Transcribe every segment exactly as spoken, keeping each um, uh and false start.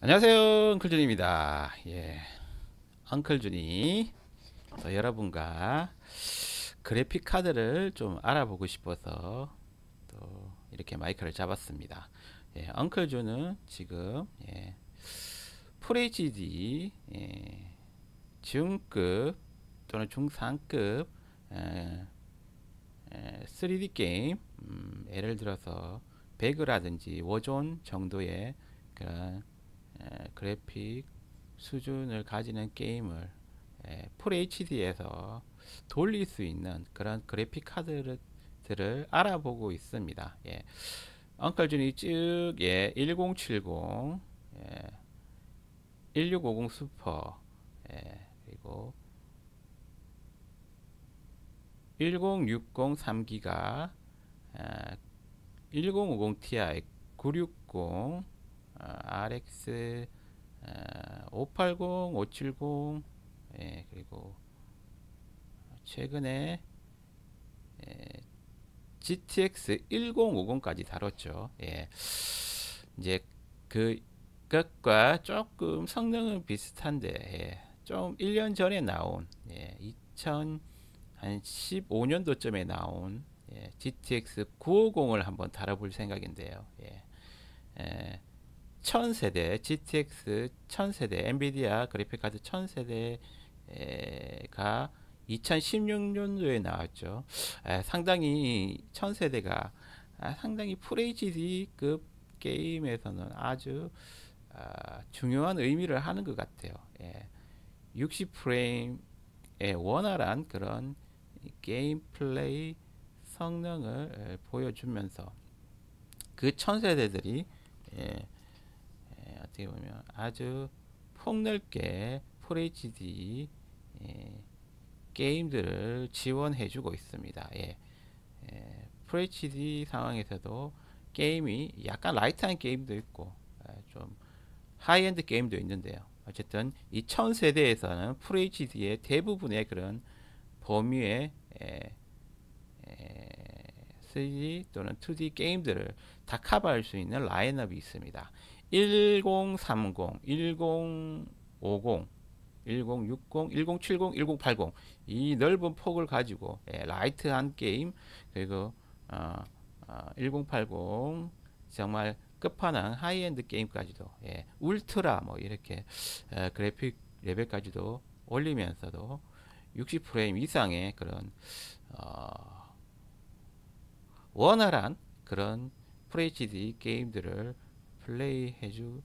안녕하세요, 엉클준입니다. 예, 엉클준이 또 여러분과 그래픽 카드를 좀 알아보고 싶어서 또 이렇게 마이크를 잡았습니다. 예, 엉클준은 지금 예, 풀에이치디 예, 중급 또는 중상급 에, 에, 쓰리디 게임, 음, 예를 들어서 배그라든지 워존 정도의 그런 에, 그래픽 수준을 가지는 게임을 에, 풀 에이치디에서 돌릴 수 있는 그런 그래픽 카드들을 알아보고 있습니다. 예. 엉클준이 쭉 예, 천칠십, 예, 십육오십 슈퍼, 예, 그리고 천육십 삼 기가, 아, 천오십 티아이, 구백육십, 어, 알엑스 어, 오백팔십, 오백칠십, 예, 그리고 최근에 예, 지티엑스 천오십까지 다뤘죠. 예, 이제 그 것과 조금 성능은 비슷한데 예, 좀 일 년 전에 나온 예, 이천십오 년도쯤에 나온 예, 지티엑스 구백오십을 한번 다뤄볼 생각인데요. 예, 예, 천 세대 지티엑스 천 세대 엔비디아 그래픽카드 천 세대가 이천십육 년도에 나왔죠. 에, 상당히 천 세대가 아, 상당히 풀에이치디급 게임에서는 아주 아, 중요한 의미를 하는 것 같아요. 예, 육십 프레임의 원활한 그런 게임 플레이 성능을 에, 보여주면서 그 천 세대들이 예, 예, 어떻게 보면 아주 폭넓게 풀에이치디 예, 게임들을 지원해주고 있습니다. 예, 예, 풀에이치디 상황에서도 게임이 약간 라이트한 게임도 있고 예, 좀 하이엔드 게임도 있는데요. 어쨌든 이 천 세대에서는 풀에이치디의 대부분의 그런 범위의 예, 예, 쓰리디 또는 투디 게임들을 다 커버할 수 있는 라인업이 있습니다. 천삼십, 천오십, 천육십, 천칠십, 천팔십 이 넓은 폭을 가지고 예, 라이트한 게임 그리고 어, 어, 천팔십 정말 끝판왕 하이엔드 게임까지도 예, 울트라 뭐 이렇게 어, 그래픽 레벨까지도 올리면서도 육십 프레임 이상의 그런 어, 원활한 그런 에프에이치디 게임들을 플레이해주는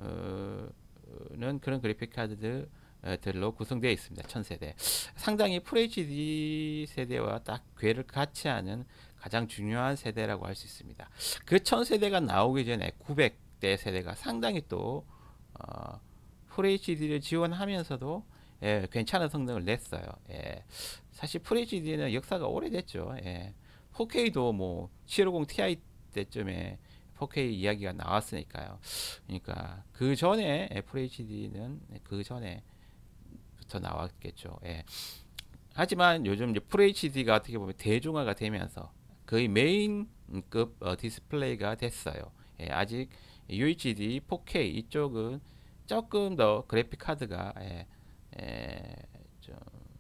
그런 그래픽 카드들로 구성되어 있습니다. 천 세대. 상당히 에프에이치디 세대와 딱 궤를 같이 하는 가장 중요한 세대라고 할 수 있습니다. 그 천 세대가 나오기 전에 구백 대 세대가 상당히 또 어, 에프에이치디를 지원하면서도 예, 괜찮은 성능을 냈어요. 예. 사실 에프에이치디는 역사가 오래됐죠. 예. 포케이도 뭐 칠백오십 티아이 때쯤에 포케이 이야기가 나왔으니까요. 그러니까 그 전에 에프에이치디는 그 전에부터 나왔겠죠. 예. 하지만 요즘 이제 에프에이치디가 어떻게 보면 대중화가 되면서 거의 메인급 어, 디스플레이가 됐어요. 예, 아직 유에이치디, 포케이 이쪽은 조금 더 그래픽 카드가 예, 예, 좀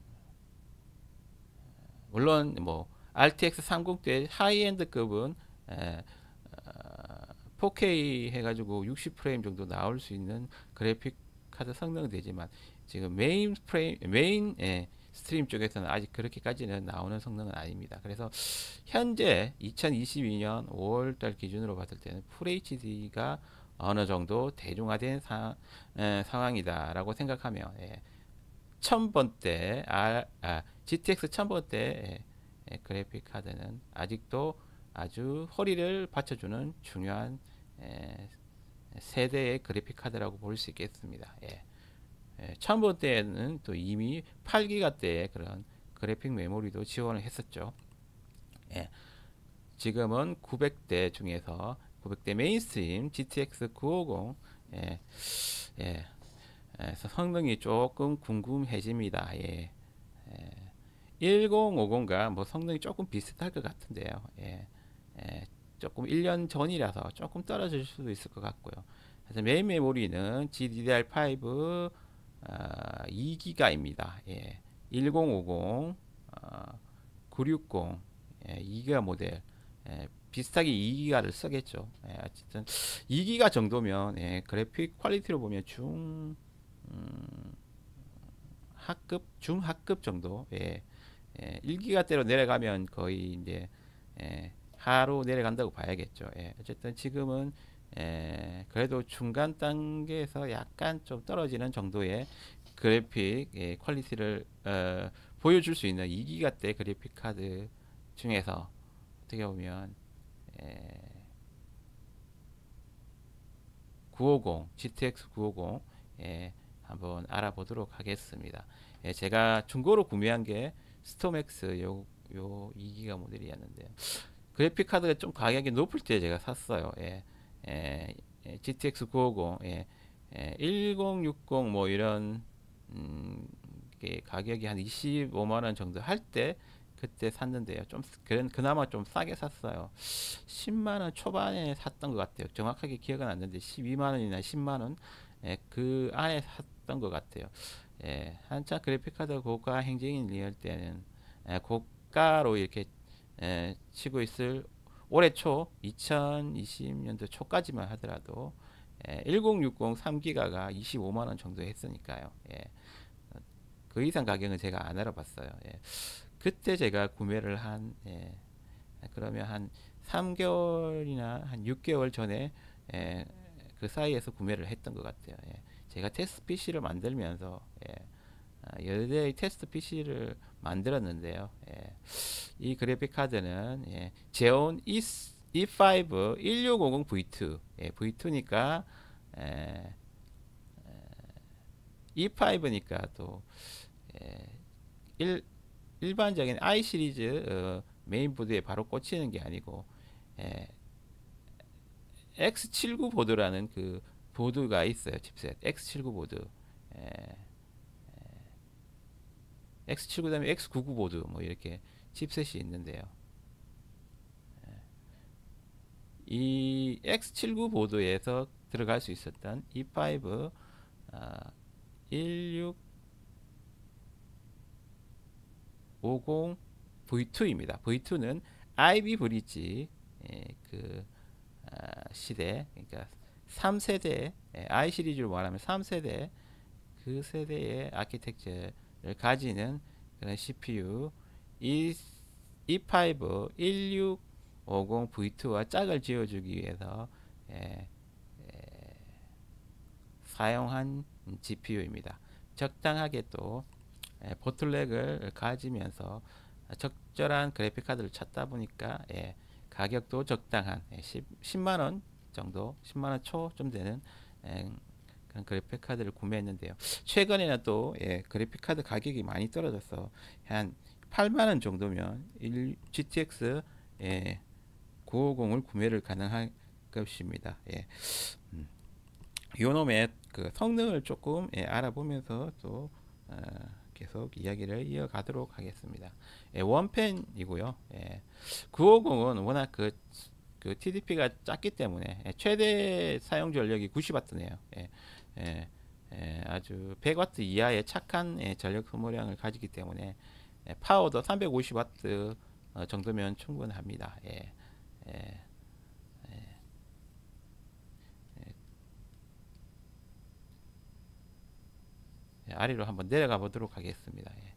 물론 뭐 알티엑스 삼십 대 하이엔드급은 에, 어, 포케이 해가지고 육십 프레임 정도 나올 수 있는 그래픽 카드 성능은 되지만 지금 메인 프레임 메인 예, 스트림 쪽에서는 아직 그렇게까지는 나오는 성능은 아닙니다. 그래서 현재 이천이십이 년 오월 달 기준으로 봤을 때는 풀에이치디가 어느 정도 대중화된 사, 에, 상황이다라고 생각하며 예, 천 번대 아, 아, 지티엑스 천 번대 예, 그래픽 카드는 아직도 아주 허리를 받쳐주는 중요한 예, 세대의 그래픽 카드라고 볼 수 있겠습니다. 예. 예, 천 번대에는 또 이미 팔 기가대의 그런 그래픽 메모리도 지원을 했었죠. 예. 지금은 구백 대 중에서 구백 대 메인스트림 지티엑스 구백오십 예, 예, 그래서 성능이 조금 궁금해집니다. 예. 예. 천오십과 뭐 성능이 조금 비슷할 것 같은데요. 예. 예. 조금 일 년 전이라서 조금 떨어질 수도 있을 것 같고요. 그래서 메인 메모리는 지디디알5 어, 이 기가입니다. 예. 천오십, 어, 구백육십, 예, 이 기가 모델. 예, 비슷하게 이 기가를 쓰겠죠. 예, 어쨌든 이 기가 정도면 예, 그래픽 퀄리티로 보면 중 음, 하급, 중하급 정도. 예, 예, 일 기가대로 내려가면 거의 이제 예, 하로 내려간다고 봐야겠죠. 예, 어쨌든 지금은 예, 그래도 중간 단계에서 약간 좀 떨어지는 정도의 그래픽 예, 퀄리티를 어, 보여줄 수 있는 이 기가대 그래픽 카드 중에서 어떻게 보면 예, 구백오십, 지티엑스 구백오십 예, 한번 알아보도록 하겠습니다. 예, 제가 중고로 구매한 게 스톰엑스 요, 요 이 기가 모델이었는데요. 그래픽 카드가 좀 가격이 높을 때 제가 샀어요. 예, 예, 예, 지티엑스 구백오십, 예, 예, 천육십 뭐 이런 음, 게 가격이 한 이십오만 원 정도 할 때 그때 샀는데요. 좀 그런 그나마 좀 싸게 샀어요. 십만 원 초반에 샀던 것 같아요. 정확하게 기억은 안 나는데 십이만 원이나 십만 원 예, 그 안에 샀던 것 같아요. 예, 한참 그래픽카드 고가 행진일 때는 예, 고가로 이렇게 예, 치고 있을 올해 초 이천이십 년도 초까지만 하더라도 예, 천육십 삼 기가가 이십오만 원 정도 했으니까요. 예, 그 이상 가격은 제가 안 알아봤어요. 예, 그때 제가 구매를 한 예, 그러면 한 삼 개월이나 한 육 개월 전에 예, 그 사이에서 구매를 했던 것 같아요. 예. 제가 테스트 피시를 만들면서 예, 아, 여러 대의 테스트 피시를 만들었는데요. 예. 이 그래픽 카드는 예, 제온 이, 이5 천육백오십 브이 투 예, 브이 투니까 예, 이파이브니까 또 예, 일, 일반적인 i 시리즈 어, 메인보드에 바로 꽂히는 게 아니고 예, 엑스 칠십구 보드라는 그 보드가 있어요. 칩셋 엑스 칠십구 보드. 예, 엑스 칠십구 다음에 엑스 구십구 보드 뭐 이렇게 칩셋이 있는데요. 이 엑스 칠십구 보드에서 들어갈 수 있었던 이파이브 아, 천육백오십 브이 투입니다. 브이 투는 아이비 브릿지 예, 그 아, 시대 그러니까 삼 세대 예, i 시리즈로 말하면 삼 세대 그 세대의 아키텍처를 가지는 그런 씨피유 이, 이파이브 천육백오십 브이 투와 짝을 지어주기 위해서 예, 사용한 지피유입니다. 적당하게 또 예, 보틀렉을 가지면서 적절한 그래픽 카드를 찾다 보니까 예, 가격도 적당한 예, 십만 원 정도, 십만 원 초좀 되는 예, 그런 그래픽 카드를 구매했는데요. 최근에는 또 예, 그래픽 카드 가격이 많이 떨어져서 한 팔만 원 정도면 지티엑스 예, 구백오십을 구매를 가능할 것입니다. 예. 음. 요놈의 그 성능을 조금 예, 알아보면서 또 어, 계속 이야기를 이어가도록 하겠습니다. 예, 원펜이고요. 예, 구백오십은 워낙 그, 그 티디피가 작기 때문에 예, 최대 사용 전력이 구십 와트네요. 예, 예, 예, 아주 백 와트 이하의 착한 예, 전력 소모량을 가지기 때문에 예, 파워도 삼백오십 와트 어, 정도면 충분합니다. 예, 예, 예, 아래로 한번 내려가 보도록 하겠습니다. 예.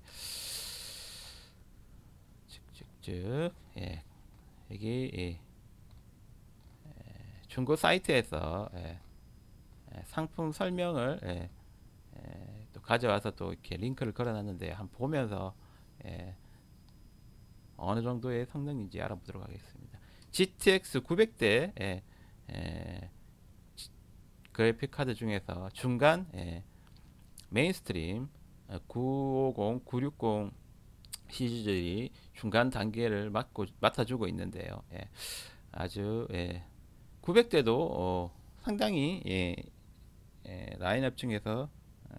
쭉쭉쭉 예, 여기 예, 중고 사이트에서 예, 예, 상품 설명을 예, 예, 또 가져와서 또 이렇게 링크를 걸어놨는데 한번 보면서 예, 어느 정도의 성능인지 알아보도록 하겠습니다. 지티엑스 구백 대 예, 예, 그래픽 카드 중에서 중간 예, 메인스트림 구백오십, 구백육십 시리즈들이 중간 단계를 맡고 맡아주고 있는데요. 예, 아주 예, 구백 대도 어, 상당히 예, 예, 라인업 중에서 어,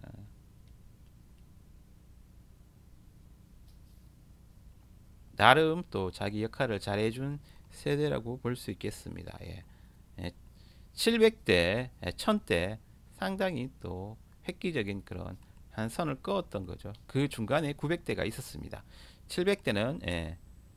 나름 또 자기 역할을 잘해준 세대라고 볼 수 있겠습니다. 예. 예, 칠백 대, 천 대 상당히 또 획기적인 그런 한 선을 그었던 거죠. 그 중간에 구백 대가 있었습니다. 칠백 대는 예,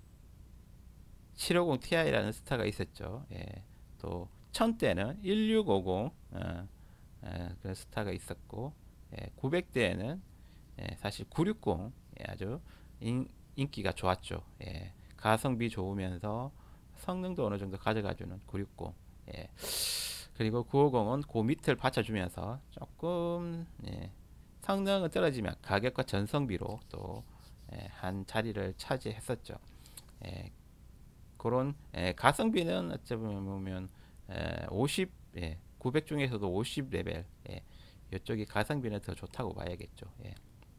칠백오십 티아이라는 스타가 있었죠. 예, 또 천 대는 천육백오십 어, 예, 그런 스타가 있었고, 예, 구백 대에는 예, 사실 구백육십 예, 아주 인, 인기가 좋았죠. 예, 가성비 좋으면서 성능도 어느 정도 가져가주는 구백육십. 예, 그리고 구백오십은 그 밑을 받쳐주면서 조금 예, 성능은 떨어지면 가격과 전성비로 또 한 자리를 차지했었죠. 예, 그런 예, 가성비는 어찌 보면 예, 오십, 예, 구백 중에서도 오십 레벨 예, 이쪽이 가성비는 더 좋다고 봐야겠죠. 예.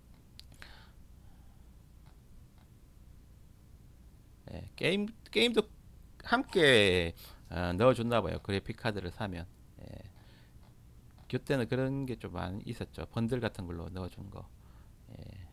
예, 게임 게임도 함께 어, 넣어줬나 봐요. 그래픽 카드를 사면. 예, 그때는 그런 게 좀 많이 있었죠. 번들 같은 걸로 넣어준 거. 예.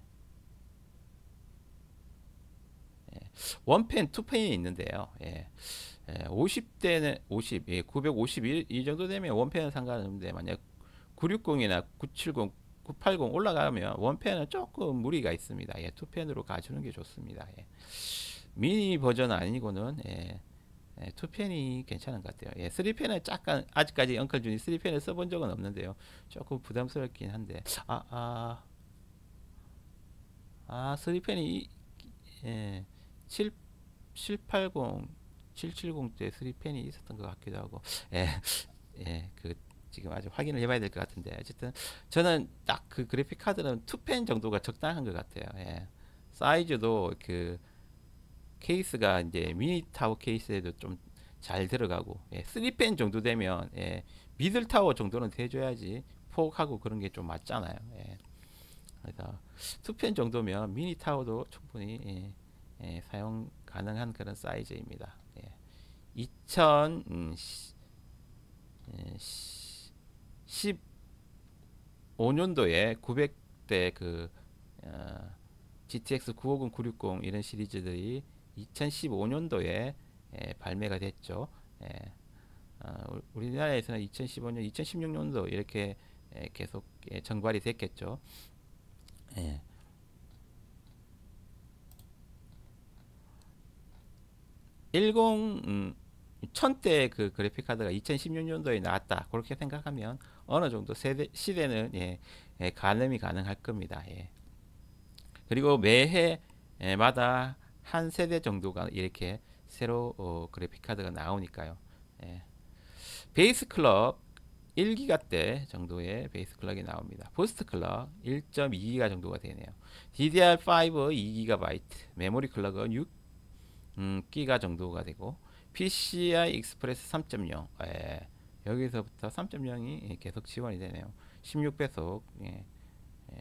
원펜, 투펜이 있는데요. 예. 예, 오십 대는 오십, 예, 구백오십일 이 정도 되면 원펜은 상관없는데 만약 구백육십이나 구백칠십, 구백팔십 올라가면 원펜은 조금 무리가 있습니다. 예, 투펜으로 가주는 게 좋습니다. 예. 미니 버전 아니고는 예, 예, 투펜이 괜찮은 것 같아요. 예, 쓰리펜은 약간 아직까지 엉클준이 쓰리펜을 써본 적은 없는데요. 조금 부담스럽긴 한데 아, 아, 아, 쓰리펜이 예, 칠, 칠백팔십, 칠백칠십 때 쓰리펜이 있었던 것 같기도 하고, 예, 예, 그 지금 아주 확인을 해봐야 될 것 같은데 어쨌든 저는 딱 그 그래픽 카드는 투펜 정도가 적당한 것 같아요. 예. 사이즈도 그 케이스가 이제 미니 타워 케이스에도 좀 잘 들어가고, 예, 쓰리펜 정도 되면 예, 미들 타워 정도는 돼줘야지 폭하고 그런 게 좀 맞잖아요. 예. 그래서 투펜 정도면 미니 타워도 충분히 예, 예, 사용 가능한 그런 사이즈입니다. 예. 이천십오 년도에 구백 대 그 어, 지티엑스 구백오십, 구백육십 이런 시리즈들이 이천십오 년도에 예, 발매가 됐죠. 예. 어, 우리나라에서는 이천십오 년, 이천십육 년도 이렇게 예, 계속 예, 정발이 됐겠죠. 예. 십, 음, 천 대 그 그래픽 카드가 이천십육 년도에 나왔다. 그렇게 생각하면 어느 정도 세대, 시대는 예, 예, 가늠이 가능할 겁니다. 예. 그리고 매해마다 한 세대 정도가 이렇게 새로 어, 그래픽 카드가 나오니까요. 예. 베이스 클럭 일 기가대 정도의 베이스 클럭이 나옵니다. 포스트 클럭 일 점 이 기가 정도가 되네요. 디디알오 이 기가바이트, 메모리 클럭은 육 음, 기가 정도가 되고 피시아이 익스프레스 삼 점 영, 예, 여기서부터 삼 점 영이 계속 지원이 되네요. 십육 배속 예, 예,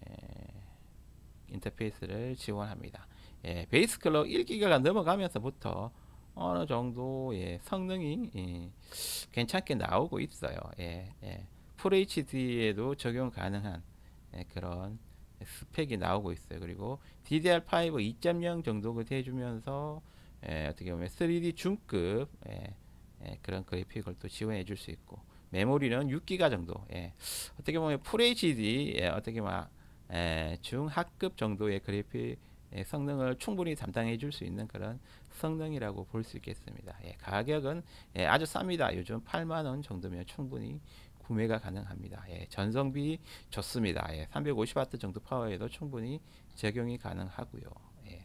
인터페이스를 지원합니다. 예, 베이스 클럭 일 기가가 넘어가면서부터 어느 정도의 성능이 예, 괜찮게 나오고 있어요. 예, 예. FHD에도 적용 가능한 예, 그런 스펙이 나오고 있어요. 그리고 디디알오 이 점 영 정도가 돼주면서 예, 어떻게 보면 쓰리디 중급 예, 예, 그런 그래픽을 또 지원해 줄 수 있고, 메모리는 육 기가 정도, 예, 어떻게 보면 FHD 예, 어떻게 보면 예, 중하급 정도의 그래픽 예, 성능을 충분히 담당해 줄 수 있는 그런 성능이라고 볼 수 있겠습니다. 예, 가격은 예, 아주 쌉니다. 요즘 팔만 원 정도면 충분히 구매가 가능합니다. 예, 전성비 좋습니다. 예, 삼백오십 와트 정도 파워에도 충분히 적용이 가능하고요. 예.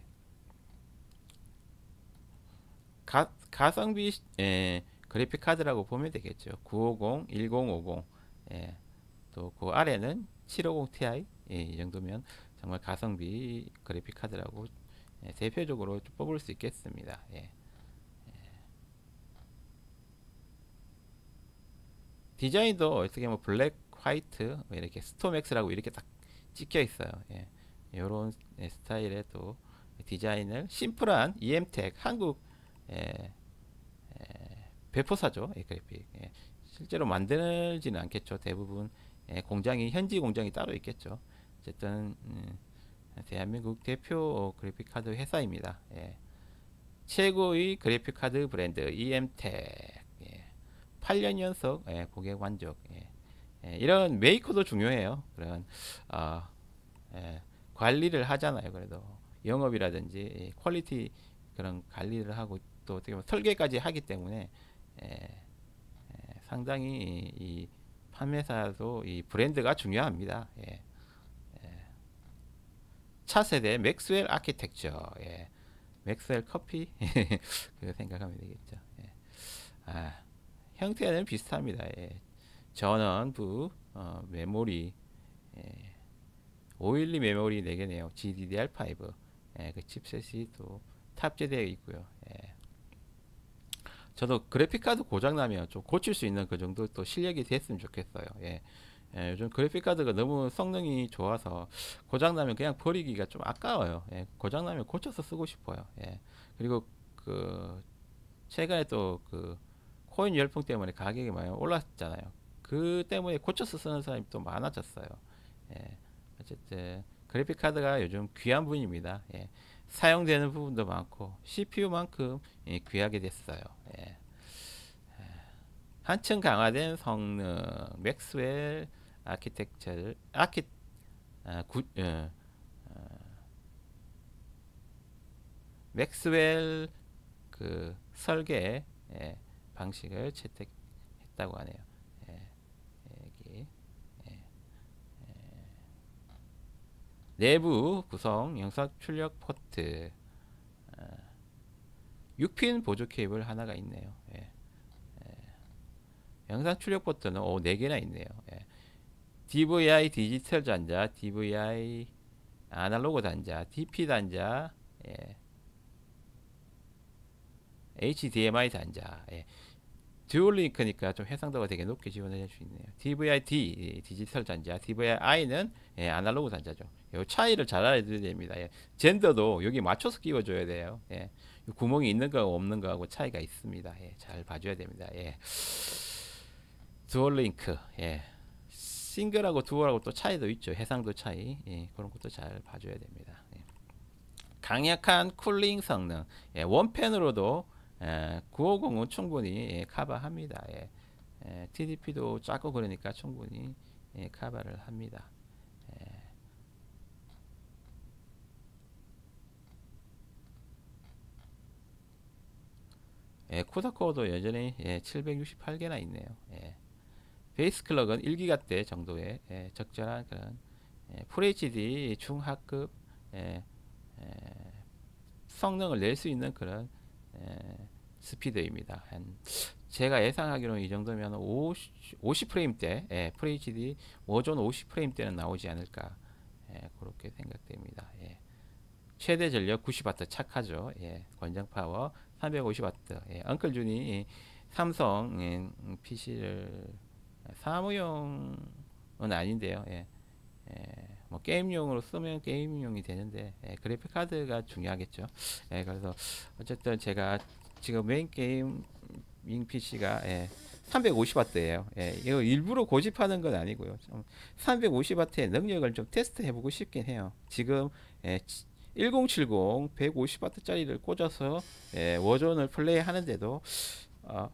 가, 가성비 예, 그래픽 카드라고 보면 되겠죠. 구백오십, 천오십, 예, 또 그 아래는 칠백오십 티아이 예, 이 정도면 정말 가성비 그래픽 카드라고 예, 대표적으로 뽑을 수 있겠습니다. 예. 디자인도 어떻게 뭐 블랙, 화이트 뭐 이렇게 스톰엑스라고 이렇게 딱 찍혀 있어요. 예. 이런 예, 스타일의 또 디자인을 심플한 이엠텍 한국 예, 배포사죠. 예, 그래픽. 예. 실제로 만들지는 않겠죠. 대부분 예, 공장이 현지 공장이 따로 있겠죠. 어쨌든 음, 대한민국 대표 그래픽 카드 회사입니다. 예. 최고의 그래픽 카드 브랜드 이엠텍. 예. 팔 년 연속 예, 고객 만족. 예. 예, 이런 메이커도 중요해요. 그런 어, 예, 관리를 하잖아요. 그래도 영업이라든지 예, 퀄리티 그런 관리를 하고 또 어떻게 보면 설계까지 하기 때문에 예, 예, 상당히 이, 이 판매사도 이 브랜드가 중요합니다. 예. 차세대 맥스웰 아키텍처. 예. 맥스웰 커피 그 생각하면 되겠죠. 예. 아, 형태는 비슷합니다. 예. 전원부 어, 메모리 예. 오백십이 메모리 네 개네요. 지디디알 파이브 예, 그 칩셋이 또 탑재되어 있고요. 예. 저도 그래픽카드 고장나면 좀 고칠 수 있는 그 정도 또 실력이 됐으면 좋겠어요. 예. 예, 요즘 그래픽카드가 너무 성능이 좋아서 고장나면 그냥 버리기가 좀 아까워요. 예, 고장나면 고쳐서 쓰고 싶어요. 예. 그리고 그 최근에 또 그 코인 열풍 때문에 가격이 많이 올랐잖아요. 그 때문에 고쳐서 쓰는 사람이 또 많아졌어요. 예. 어쨌든 그래픽 카드가 요즘 귀한 분입니다. 예. 사용되는 부분도 많고 씨피유만큼 예, 귀하게 됐어요. 예. 한층 강화된 성능 맥스웰 아키텍처 아키 아, 구, 어, 맥스웰 그 설계 예, 방식을 채택했다고 하네요. 예, 여기 예, 내부 구성 영상 출력 포트 어, 육 핀 보조 케이블 하나가 있네요. 예, 영상 출력 포트는 오, 네 개나 있네요. 예. 디브이아이 디지털 단자, 디브이아이 아날로그 단자, 디피 단자, 예. 에이치디엠아이 단자, 예. 듀얼 링크니까 좀 해상도가 되게 높게 지원해 줄 수 있네요. 디브이아이-D 디지털 단자, 디브이아이-I는 예, 아날로그 단자죠. 이 차이를 잘 알아야 됩니다. 예. 젠더도 여기 맞춰서 끼워줘야 돼요. 예. 구멍이 있는 거 없는 거하고 차이가 있습니다. 예. 잘 봐줘야 됩니다. 예. 듀얼 링크, 예. 싱글하고 듀얼하고 또 차이도 있죠. 해상도 차이, 예. 그런 것도 잘 봐줘야 됩니다. 예. 강력한 쿨링 성능, 예. 원펜으로도 예, 구백오십은 충분히 예, 커버합니다. 예. 예, 티디피도 작고 그러니까 충분히 예, 커버를 합니다. 예. 예, 코다코어도 여전히 예, 칠백육십팔 개나 있네요. 예. 베이스 클럭은 일 기가대 정도의 예, 적절한 그런 예, 풀에이치디 중하급 예, 예, 성능을 낼 수 있는 그런 예, 스피드입니다. 한 제가 예상하기로는 이 정도면 오십, 오십 프레임대 예, 에프에이치디 워존 오십 프레임대는 나오지 않을까 예, 그렇게 생각됩니다. 예. 최대 전력 구십 와트 착하죠. 예, 권장 파워 삼백오십 와트. 예, 엉클준이 삼성 예, 피시를 사무용은 아닌데요. 예, 예, 뭐 게임용으로 쓰면 게임용이 되는데 예, 그래픽 카드가 중요하겠죠. 예, 그래서 어쨌든 제가 지금 메인 게이밍 피시가 예, 삼백오십 와트예요. 예, 이거 일부러 고집하는 건 아니고요. 좀 삼백오십 와트의 능력을 좀 테스트 해보고 싶긴 해요. 지금 예, 천칠십 백오십 와트짜리를 꽂아서 예, 워존을 플레이 하는데도 어,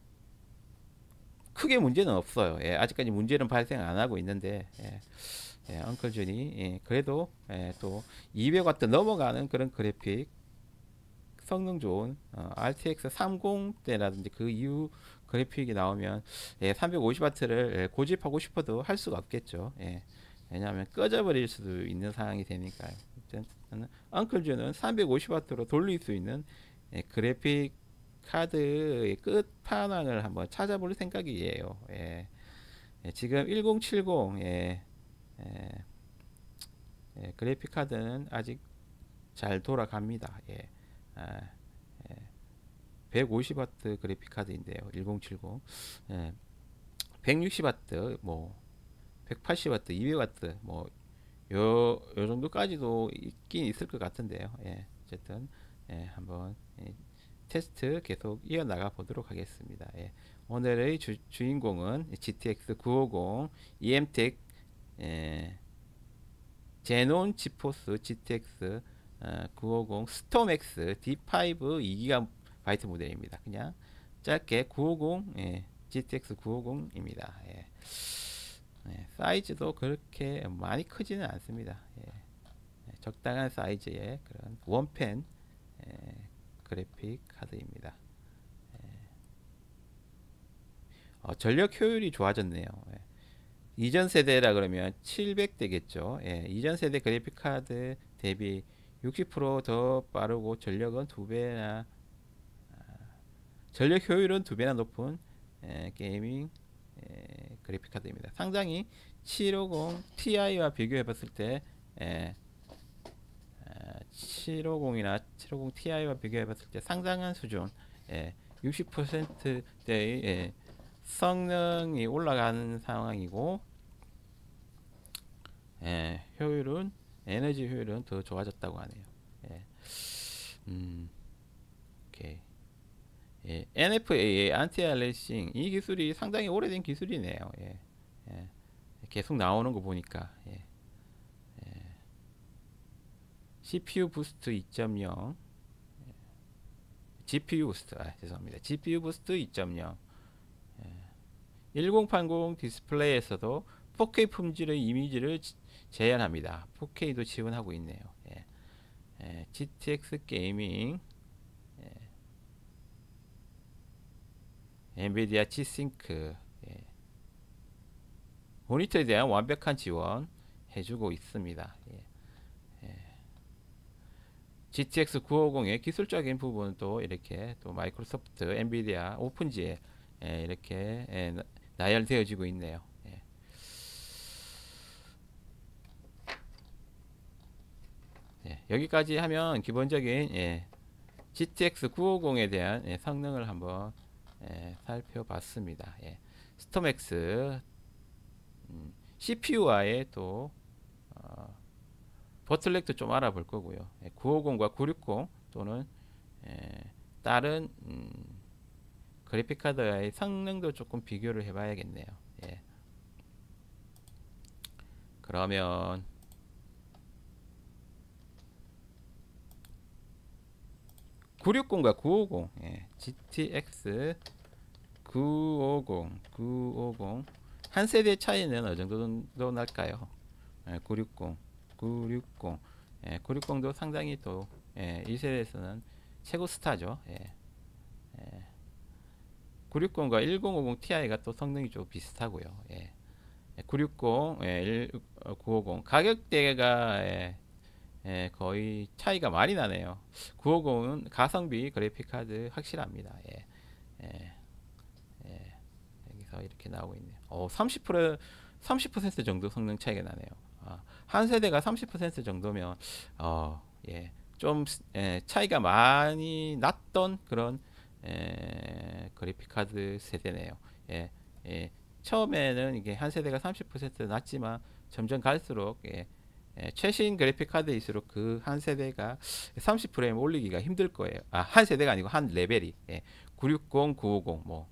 크게 문제는 없어요. 예, 아직까지 문제는 발생 안 하고 있는데 예, 예, 엉클준이 예, 그래도 예, 또 이백 와트 넘어가는 그런 그래픽 성능 좋은 어, 알티엑스 삼십대라든지 그 이후 그래픽이 나오면 예, 삼백오십 와트를 예, 고집하고 싶어도 할 수가 없겠죠. 예, 왜냐하면 꺼져버릴 수도 있는 상황이 되니까요. 엉클준은 삼백오십 와트로 돌릴 수 있는 예, 그래픽 카드의 끝판왕을 한번 찾아볼 생각이에요. 예. 예, 지금 천칠십 예, 예, 예, 그래픽 카드는 아직 잘 돌아갑니다. 예. 아, 예. 백오십 와트 그래픽 카드인데요. 천칠십 예. 백육십 와트 뭐 백팔십 와트 이백 와트 뭐 요, 요 정도까지도 있긴 있을 것 같은데요. 예. 어쨌든 예, 한번 예, 테스트 계속 이어나가 보도록 하겠습니다. 예. 오늘의 주, 주인공은 지티엑스 구백오십 이엠텍 예, 제논 지포스 지티엑스 어, 구백오십 스톰엑스 디 파이브 이 기가바이트 모델입니다. 그냥 짧게 구백오십 예, 지티엑스 구백오십입니다. 예. 예, 사이즈도 그렇게 많이 크지는 않습니다. 예. 예, 적당한 사이즈의 그런 원펜 예, 그래픽 카드입니다. 예. 어, 전력 효율이 좋아졌네요. 예. 이전 세대라 그러면 칠백 대겠죠. 예, 이전 세대 그래픽 카드 대비 육십 퍼센트 더 빠르고 전력은 두 배나 전력 효율은 두 배나 높은 에, 게이밍 에, 그래픽 카드입니다. 상당히 칠백오십 티아이와 비교해 봤을 때 에, 에, 칠백오십이나 칠백오십 티아이와 비교해 봤을 때 상당한 수준 에, 육십 퍼센트대의 에, 성능이 올라가는 상황이고 에, 효율은 에너지 효율은 더 좋아졌다고 하네요. 예. 음, 오케이. 예, 엔에프에이의 안티알레싱 이 기술이 상당히 오래된 기술이네요. 예, 예, 계속 나오는 거 보니까 예, 예. 씨피유 부스트 이 점 영, 지피유 부스트 아, 죄송합니다. 지피유 부스트 이 점 영. 예. 천팔십 디스플레이에서도 포케이 품질의 이미지를 재현합니다. 포케이도 지원하고 있네요. 예. 예, 지티엑스 게이밍 엔비디아 G싱크 예. 모니터에 대한 완벽한 지원 해주고 있습니다. 예. 예. 지티엑스 구백오십의 기술적인 부분도 이렇게 또 마이크로소프트 엔비디아 오픈지에 예, 이렇게 예, 나열되어지고 있네요. 예. 예, 여기까지 하면 기본적인 예, 지티엑스 구백오십에 대한 예, 성능을 한번 예, 살펴봤습니다. 예. 스톰엑스 음, 씨피유와의 또 어, 보틀렉도 좀 알아볼 거고요. 예, 구백오십과 구백육십 또는 예, 다른 음, 그래픽 카드와의 성능도 조금 비교를 해봐야겠네요. 예. 그러면 구백육십과 구백오십 예, 지티엑스 구백오십 구백오십 한 세대 차이는 어느 정도 날까요? 예, 구백육십 구백육십 예, 구백육십도 상당히 또 예, 이 세대에서는 최고 스타죠. 예, 예. 구백육십과 천오십 티아이가 또 성능이 좀 비슷하고요. 예. 구백육십, 예, 구백오십 가격대가 예, 예, 거의 차이가 많이 나네요. 구백오십은 가성비 그래픽 카드 확실합니다. 예, 예, 예. 여기서 이렇게 나오고 있네요. 어, 삼십 퍼센트 삼십 퍼센트 정도 성능 차이가 나네요. 아, 한 세대가 삼십 퍼센트 정도면 어, 예, 좀 예, 차이가 많이 났던 그런 예, 그래픽 카드 세대네요. 예, 예. 처음에는 이게 한 세대가 삼십 퍼센트 낮지만 점점 갈수록 예, 예, 최신 그래픽 카드일수록 그 한 세대가 삼십 프레임 올리기가 힘들 거예요. 아, 한 세대가 아니고 한 레벨이 예, 구백육십, 구백오십, 뭐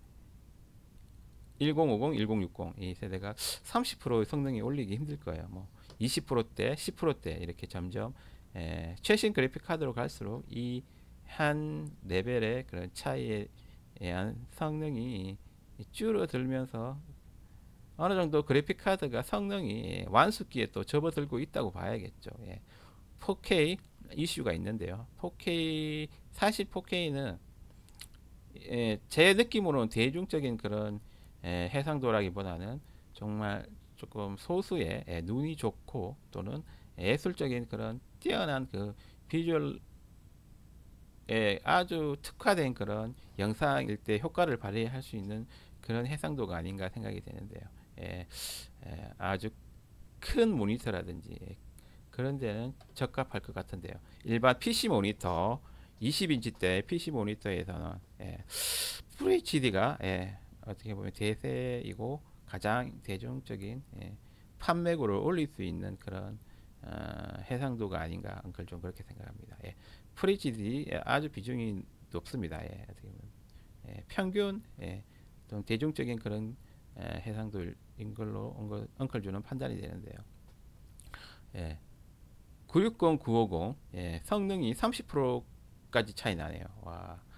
천오십, 천육십 이 세대가 삼십 퍼센트 성능이 올리기 힘들 거예요. 뭐 이십 퍼센트대, 십 퍼센트대 이렇게 점점 예, 최신 그래픽 카드로 갈수록 이 한 레벨의 그런 차이에 의한 성능이 줄어들면서 어느 정도 그래픽 카드가 성능이 완숙기에 또 접어들고 있다고 봐야겠죠. 예. 포케이 이슈가 있는데요. 포케이 사실 포케이는 예, 제 느낌으로는 대중적인 그런 예, 해상도라기보다는 정말 조금 소수의 예, 눈이 좋고 또는 예술적인 그런 뛰어난 그 비주얼 예, 아주 특화된 그런 영상일 때 효과를 발휘할 수 있는 그런 해상도가 아닌가 생각이 되는데요. 예, 예, 아주 큰 모니터라든지 예, 그런 데는 적합할 것 같은데요. 일반 피씨 모니터 이십 인치대 피씨 모니터에서는 예, 에프에이치디가 예, 어떻게 보면 대세이고 가장 대중적인 예, 판매고를 올릴 수 있는 그런 어, 해상도가 아닌가 좀 그렇게 생각합니다. 예. 에프에이치디 아주 비중이 높습니다. 예, 어떻게 보면 예, 평균 예, 좀 대중적인 그런 예, 해상도인 걸로 엉클, 엉클주는 판단이 되는데요. 예, 구백육십, 구백오십 예, 성능이 삼십 퍼센트까지 차이 나네요. 와,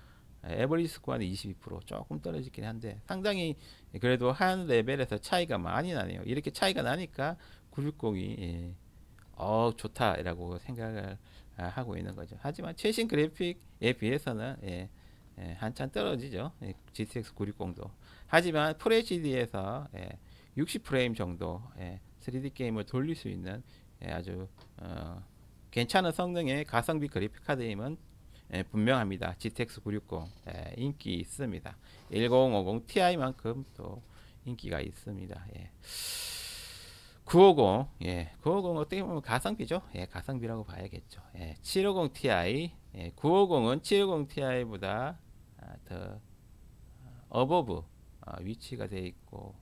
에버리지 스코어는 이십이 퍼센트 조금 떨어지긴 한데 상당히 그래도 한 레벨에서 차이가 많이 나네요. 이렇게 차이가 나니까 구백육십이 예, 어 좋다라고 생각을 아, 하고 있는 거죠. 하지만 최신 그래픽에 비해서는 예, 예, 한참 떨어지죠. 예, 지티엑스 구백육십도. 하지만 FHD에서 예, 육십 프레임 정도 예, 쓰리디 게임을 돌릴 수 있는 예, 아주 어, 괜찮은 성능의 가성비 그래픽 카드임은 예, 분명합니다. 지티엑스 구백육십 예, 인기 있습니다. 천오십 티아이만큼 또 인기가 있습니다. 예. 구백오십, 예, 구백오십 어떻게 보면 가성비죠. 예, 가성비라고 봐야겠죠. 예, 칠백오십 티아이, 예, 구백오십은 칠백오십 티아이보다 아, 더 어버브 아, 위치가 돼 있고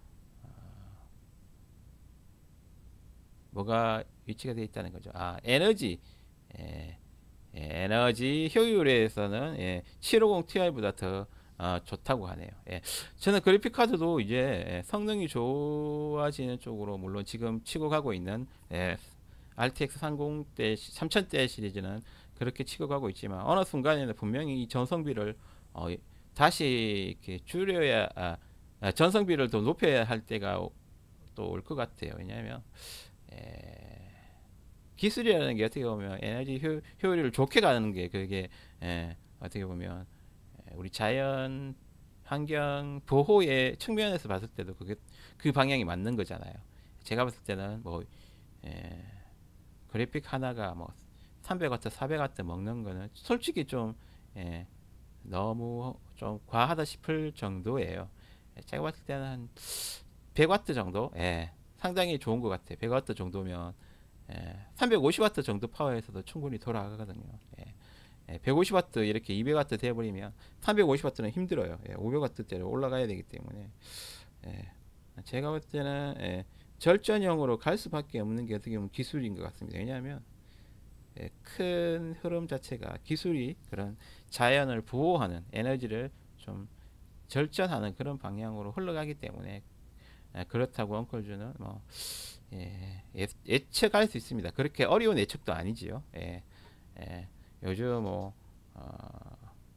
뭐가 위치가 돼 있다는 거죠. 아, 에너지, 예, 예, 에너지 효율에서는 예, 칠백오십 티아이보다 더 어, 좋다고 하네요. 예. 저는 그래픽 카드도 이제 예, 성능이 좋아지는 쪽으로 물론 지금 치고 가고 있는 예, 알티엑스 삼십 대 삼천 대 시리즈는 그렇게 치고 가고 있지만 어느 순간에는 분명히 이 전성비를 어, 다시 이렇게 줄여야 아, 아, 전성비를 더 높여야 할 때가 또 올 것 같아요. 왜냐하면 에, 기술이라는 게 어떻게 보면 에너지 효, 효율을 좋게 가는 게 그게 에, 어떻게 보면 에, 우리 자연 환경 보호의 측면에서 봤을 때도 그게 그 방향이 맞는 거잖아요. 제가 봤을 때는 뭐 에, 그래픽 하나가 뭐 삼백 와트, 사백 와트 먹는 거는 솔직히 좀 에, 너무 좀 과하다 싶을 정도예요. 제가 봤을 때는 한 백 와트 정도, 예, 상당히 좋은 것 같아요. 백 와트 정도면 예, 삼백오십 와트 정도 파워에서도 충분히 돌아가거든요. 예, 예, 백오십 와트 이렇게 이백 와트 돼버리면 삼백오십 와트는 힘들어요. 예, 오백 와트대로 올라가야 되기 때문에 예, 제가 볼 때는 예, 절전형으로 갈 수밖에 없는 게 어떻게 보면 기술인 것 같습니다. 왜냐하면 예, 큰 흐름 자체가 기술이 그런 자연을 보호하는 에너지를 좀 절전하는 그런 방향으로 흘러가기 때문에 예, 그렇다고 엉클주는 뭐 예, 예, 예측할 수 있습니다. 그렇게 어려운 예측도 아니지요. 예, 예, 요즘 뭐 어,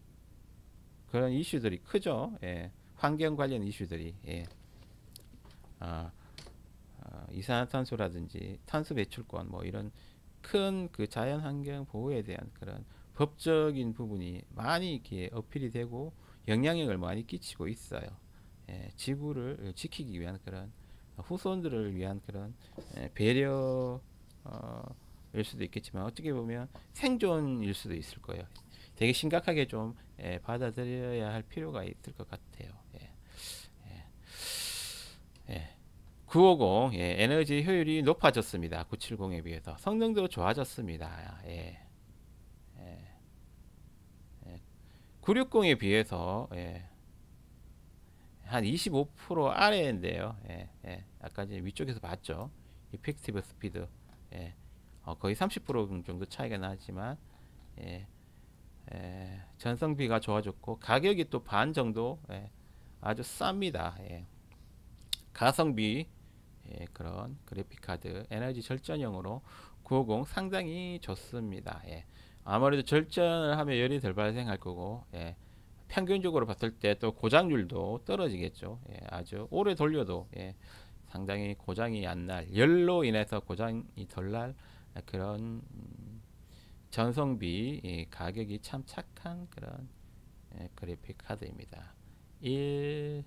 그런 이슈들이 크죠. 예, 환경 관련 이슈들이 예, 어, 어, 이산화탄소라든지 탄소 배출권 뭐 이런 큰 그 자연 환경 보호에 대한 그런 법적인 부분이 많이 이렇게 어필이 되고 영향력을 많이 끼치고 있어요. 예, 지구를 지키기 위한 그런 후손들을 위한 그런 예, 배려 어, 일 수도 있겠지만 어떻게 보면 생존일 수도 있을 거예요. 되게 심각하게 좀 예, 받아들여야 할 필요가 있을 것 같아요. 예, 예, 예. 구백오십 예, 에너지 효율이 높아졌습니다. 구백칠십에 비해서 성능도 좋아졌습니다. 예, 예, 예. 구백육십에 비해서 예, 한 이십오 퍼센트 아래인데요. 예, 예. 아까 이제 위쪽에서 봤죠. 이펙티브 스피드 예, 어, 거의 삼십 퍼센트 정도 차이가 나지만 예, 예, 전성비가 좋아졌고 가격이 또 반 정도 예, 아주 쌉니다. 예. 가성비 예, 그런 그래픽 카드 에너지 절전형으로 구백오십 상당히 좋습니다. 예. 아무래도 절전을 하면 열이 덜 발생할 거고 예. 평균적으로 봤을 때 또 고장률도 떨어지겠죠. 예, 아주 오래 돌려도 예, 상당히 고장이 안 날, 열로 인해서 고장이 덜 날 그런 음, 전성비 예, 가격이 참 착한 그런 예, 그래픽 카드입니다. 일,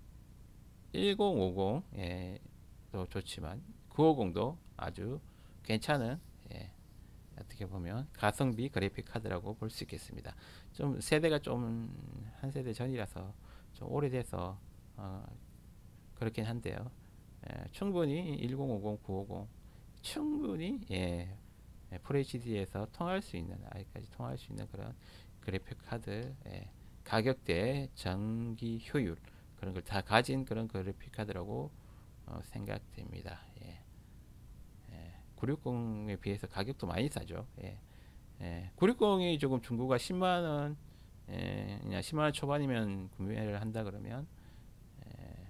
천오십 예, 도 좋지만 구백오십도 아주 괜찮은 예, 어떻게 보면 가성비 그래픽 카드라고 볼 수 있겠습니다. 좀 세대가 좀 한 세대 전이라서 좀 오래돼서 어, 그렇긴 한데요. 예, 충분히 천오십, 구백오십 충분히 예, 에프에이치디에서 통할 수 있는 아직까지 통할 수 있는 그런 그래픽 카드 예, 가격대 전기 효율 그런 걸 다 가진 그런 그래픽 카드라고 어, 생각됩니다. 예. 예, 구백육십에 비해서 가격도 많이 싸죠. 예. 예, 구백육십이 조금 중고가 십만 원, 예, 그냥 십만 원 초반이면 구매를 한다 그러면 예,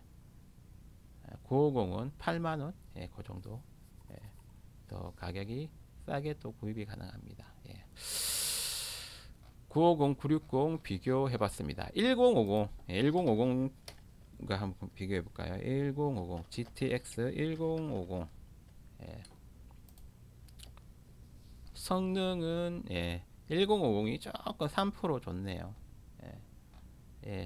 구백오십은 팔만 원, 예, 그 정도. 예, 또 가격이 싸게 또 구입이 가능합니다. 예. 구오공, 구육공 비교해 봤습니다. 천오십, 예, 천오십과 한번 비교해 볼까요? 천오십, 지티엑스 천오십. 예, 성능은 예, 천오십이 조금 삼 퍼센트 좋네요. 예, 예,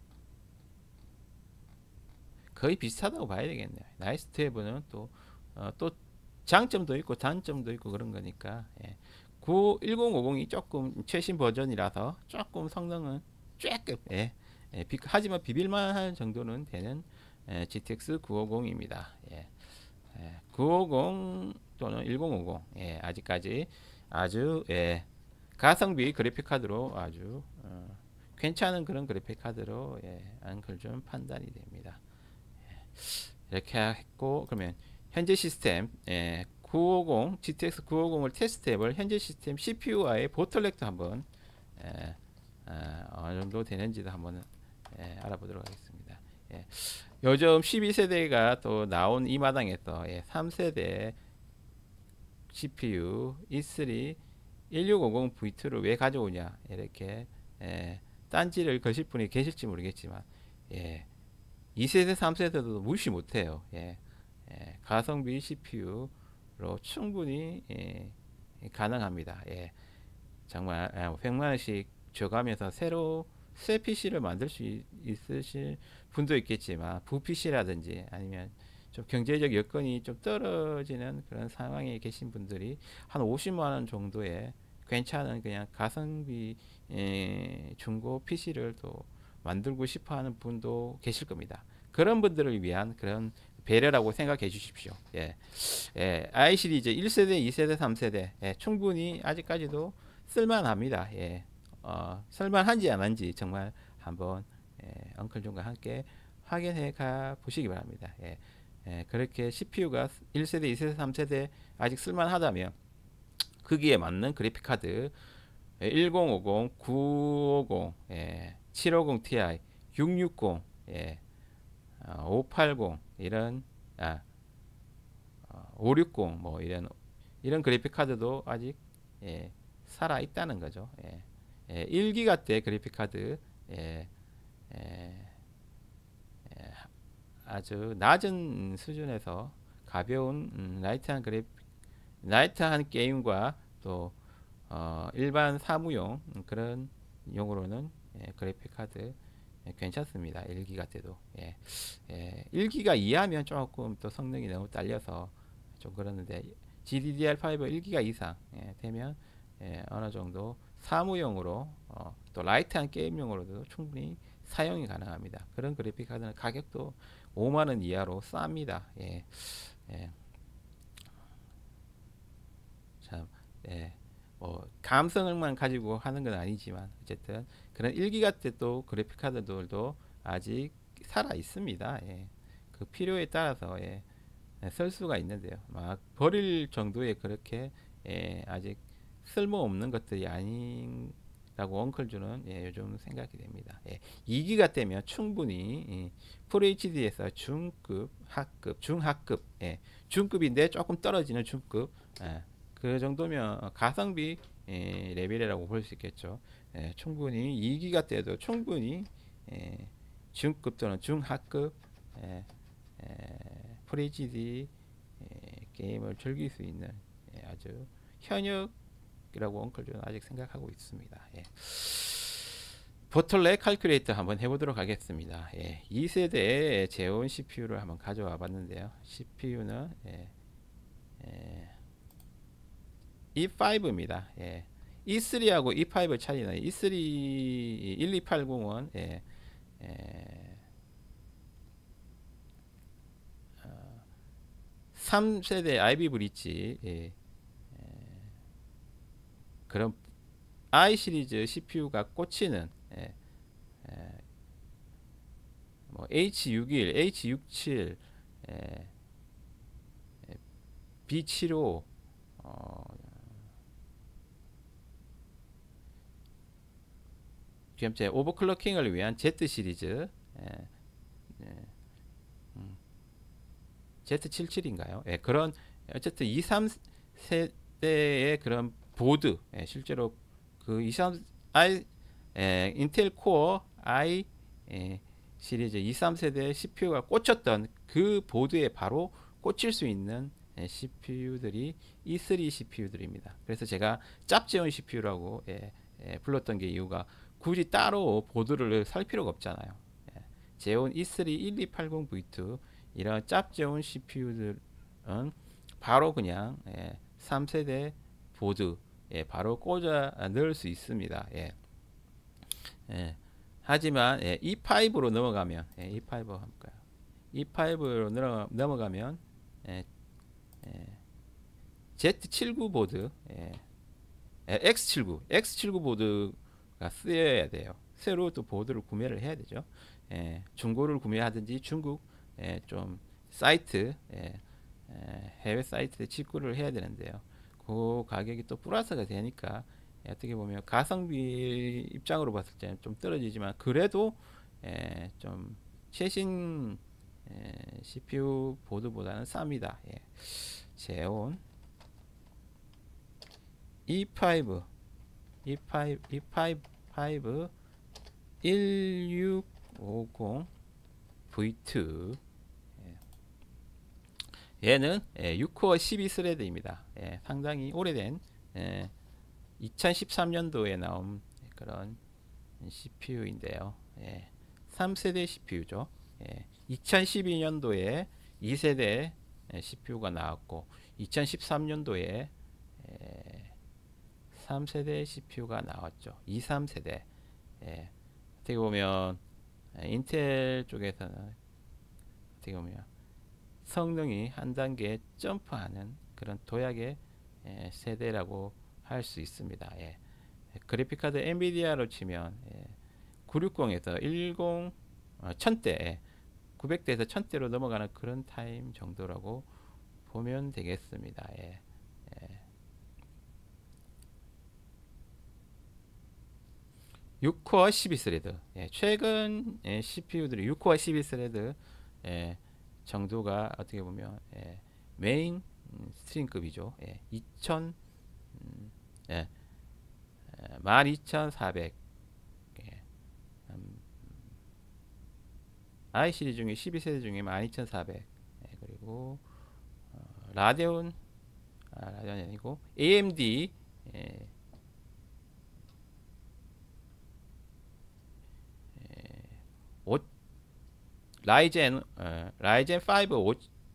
거의 비슷하다고 봐야 되겠네요. 나이스 트래브는 또, 어, 또 장점도 있고 단점도 있고 그런 거니까. 예. 구, 천오십이 조금 최신 버전이라서 조금 성능은 조금 예, 예, 비, 하지만 비빌만한 정도는 되는 예, 지티엑스 구오십입니다. 예, 예, 구오십 또는 천오십 예, 아직까지 아주 예, 가성비 그래픽 카드로 아주 어, 괜찮은 그런 그래픽 카드로 예, 안클 좀 판단이 됩니다. 이렇게 했고 그러면 현재 시스템 예, 구오십 지티엑스 구오십을 테스트해볼 현재 시스템 씨피유와의 보틀렉도 한번 예, 어, 어느 정도 되는지도 한번 예, 알아보도록 하겠습니다. 예, 요즘 십이 세대가 또 나온 이 마당에서 예, 삼 세대 씨피유 이 쓰리 천육백오십 브이 투를 왜 가져오냐 이렇게 예, 딴지를 거실 분이 계실지 모르겠지만 예, 이 세대 삼 세대도 무시 못해요. 예, 예, 가성비 씨피유로 충분히 예, 가능합니다. 예, 정말 백만 원씩 줘가면서 새로 새 피시를 만들 수 있, 있으실 분도 있겠지만 부피시라든지 아니면 좀 경제적 여건이 좀 떨어지는 그런 상황에 계신 분들이 한 오십만 원 정도의 괜찮은 그냥 가성비 예, 중고 피시를 또 만들고 싶어하는 분도 계실 겁니다. 그런 분들을 위한 그런 배려라고 생각해 주십시오. 예, 예, i 시리즈 일 세대, 이 세대, 삼 세대 예, 충분히 아직까지도 쓸만합니다. 예, 어, 쓸만한지 안 한지 정말 한번 예, 엉클존과 함께 확인해 가 보시기 바랍니다. 예, 예, 그렇게 씨피유가 일 세대, 이 세대, 삼 세대 아직 쓸만하다면 거기에 맞는 그래픽 카드 천오십, 구오십, 예, 칠오십 티아이, 육육십, 예, 어, 오팔십 이런 아, 어, 오육십 뭐 이런 이런 그래픽 카드도 아직 예, 살아 있다는 거죠. 예, 예, 일 기가대 그래픽 카드 예, 예, 예, 아주 낮은 수준에서 가벼운 음, 라이트한 그래픽 라이트한 게임과 또 어, 일반 사무용 그런 용으로는 예, 그래픽 카드 예, 괜찮습니다. 일 기가 때도 예, 예, 일 기가 이하면 조금 또 성능이 너무 딸려서 좀 그러는데 지디디알 파이브 일 기가 이상 예, 되면 예, 어느 정도 사무용으로 어, 또 라이트한 게임용으로도 충분히 사용이 가능합니다. 그런 그래픽 카드는 가격도 오만 원 이하로 쌉니다. 예, 예. 참, 예, 뭐 감성만 가지고 하는 건 아니지만 어쨌든 그런 일 기가 때 또 그래픽 카드들도 아직 살아 있습니다. 예, 그 필요에 따라서 예, 쓸 수가 있는데요. 막 버릴 정도의 그렇게 예, 아직 쓸모 없는 것들이 아닌라고 엉클주는 예, 요즘 생각이 됩니다. 예, 이 기가 때면 충분히 예, 풀에이치디에서 중급, 하급, 중하급, 예, 중급인데 조금 떨어지는 중급. 예, 그 정도면 가성비 예, 레벨이라고 볼 수 있겠죠. 예, 충분히 이 기가 때도 충분히 예, 중급 또는 중하급 예, 예, 프리지디 예, 게임을 즐길 수 있는 예, 아주 현역이라고 엉클존 아직 생각하고 있습니다. 예. 보틀렉 칼큘레이터 한번 해보도록 하겠습니다. 예, 이 세대의 제온 씨피유를 한번 가져와 봤는데요. 씨피유는 예, 예, 이 파이브입니다. 예. 이 쓰리하고 이 파이브 차이는 이 쓰리 일이팔공은 예, 예, 어, 삼 세대 아이비 브릿지 예, 그런 i 시리즈 씨피유가 꽂히는 예, 예, 뭐 에이치 육일, 에이치 육칠, 예, 비 칠십오 어, 지금 오버클럭킹을 위한 Z 시리즈 예, 예, 음, 제트 칠십칠인가요? 예, 그런 어쨌든 이, 삼 세대의 그런 보드 예, 실제로 그 이, 삼 i 에, 인텔 코어 i 에, 시리즈 이, 삼 세대 씨피유가 꽂혔던 그 보드에 바로 꽂힐 수 있는 예, 씨피유들이 이 쓰리 씨피유들입니다. 그래서 제가 짭재운 씨피유라고 예, 예, 불렀던 게 이유가 굳이 따로 보드를 살 필요가 없잖아요. 예, 제온 이 쓰리 일이팔공 브이 투 이런 짭재운 씨피유들은 바로 그냥 예, 삼 세대 보드 예, 바로 꽂아 넣을 수 있습니다. 예. 예. 하지만 예, 이 파이브로 넘어가면 예, 이 파이브 할까요? 이 파이브로 넘어, 넘어가면 예, 예, 제트 칠십구 보드 예, 예, 엑스 칠십구 엑스 칠십구 보드가 쓰여야 돼요. 새로 또 보드를 구매를 해야 되죠. 예, 중고를 구매하든지 중국 예, 좀 사이트 예, 예, 해외 사이트에 직구를 해야 되는데요. 그 가격이 또 플러스가 되니까 예, 어떻게 보면 가성비 입장으로 봤을 때는 좀 떨어지지만 그래도 예, 좀 최신 예, 씨피유 보드보다는 쌉니다. 예. 제온 이 파이브 이 파이브 이 파이브 일육오공 브이 투 얘는 예, 육 코어 십이 스레드입니다. 예, 상당히 오래된 예, 이천십삼 년도에 나온 그런 씨피유인데요. 예, 삼 세대 씨피유죠. 예, 이천십이 년도에 이 세대 씨피유가 나왔고 이천십삼 년도에 예, 삼 세대 씨피유가 나왔죠. 이, 삼 세대. 예, 어떻게 보면 예, 인텔 쪽에서는 어떻게 보면 성능이 한 단계 점프하는 그런 도약의 예, 세대라고 할 수 있습니다. 예. 그래픽카드 엔비디아로 치면 예, 구백육십에서 십 어, 천대 예, 구백 대에서 천 대로 넘어가는 그런 타임 정도라고 보면 되겠습니다. 예. 예. 육 코어 십이 스레드 예, 최근 예, 씨피유들이 육 코어 십이 스레드 예, 정도가 어떻게 보면 예, 메인 음, 스트림급이죠. 예, 이천 음, 예, 만 이천사백 예, 음, i 시리즈 중에 십이 세대 중에 만 이천사백 예, 그리고 어, 라데온 아, 라데온이 아니고 에이엠디 예, 예, 오, 라이젠 어, 라이젠 파이브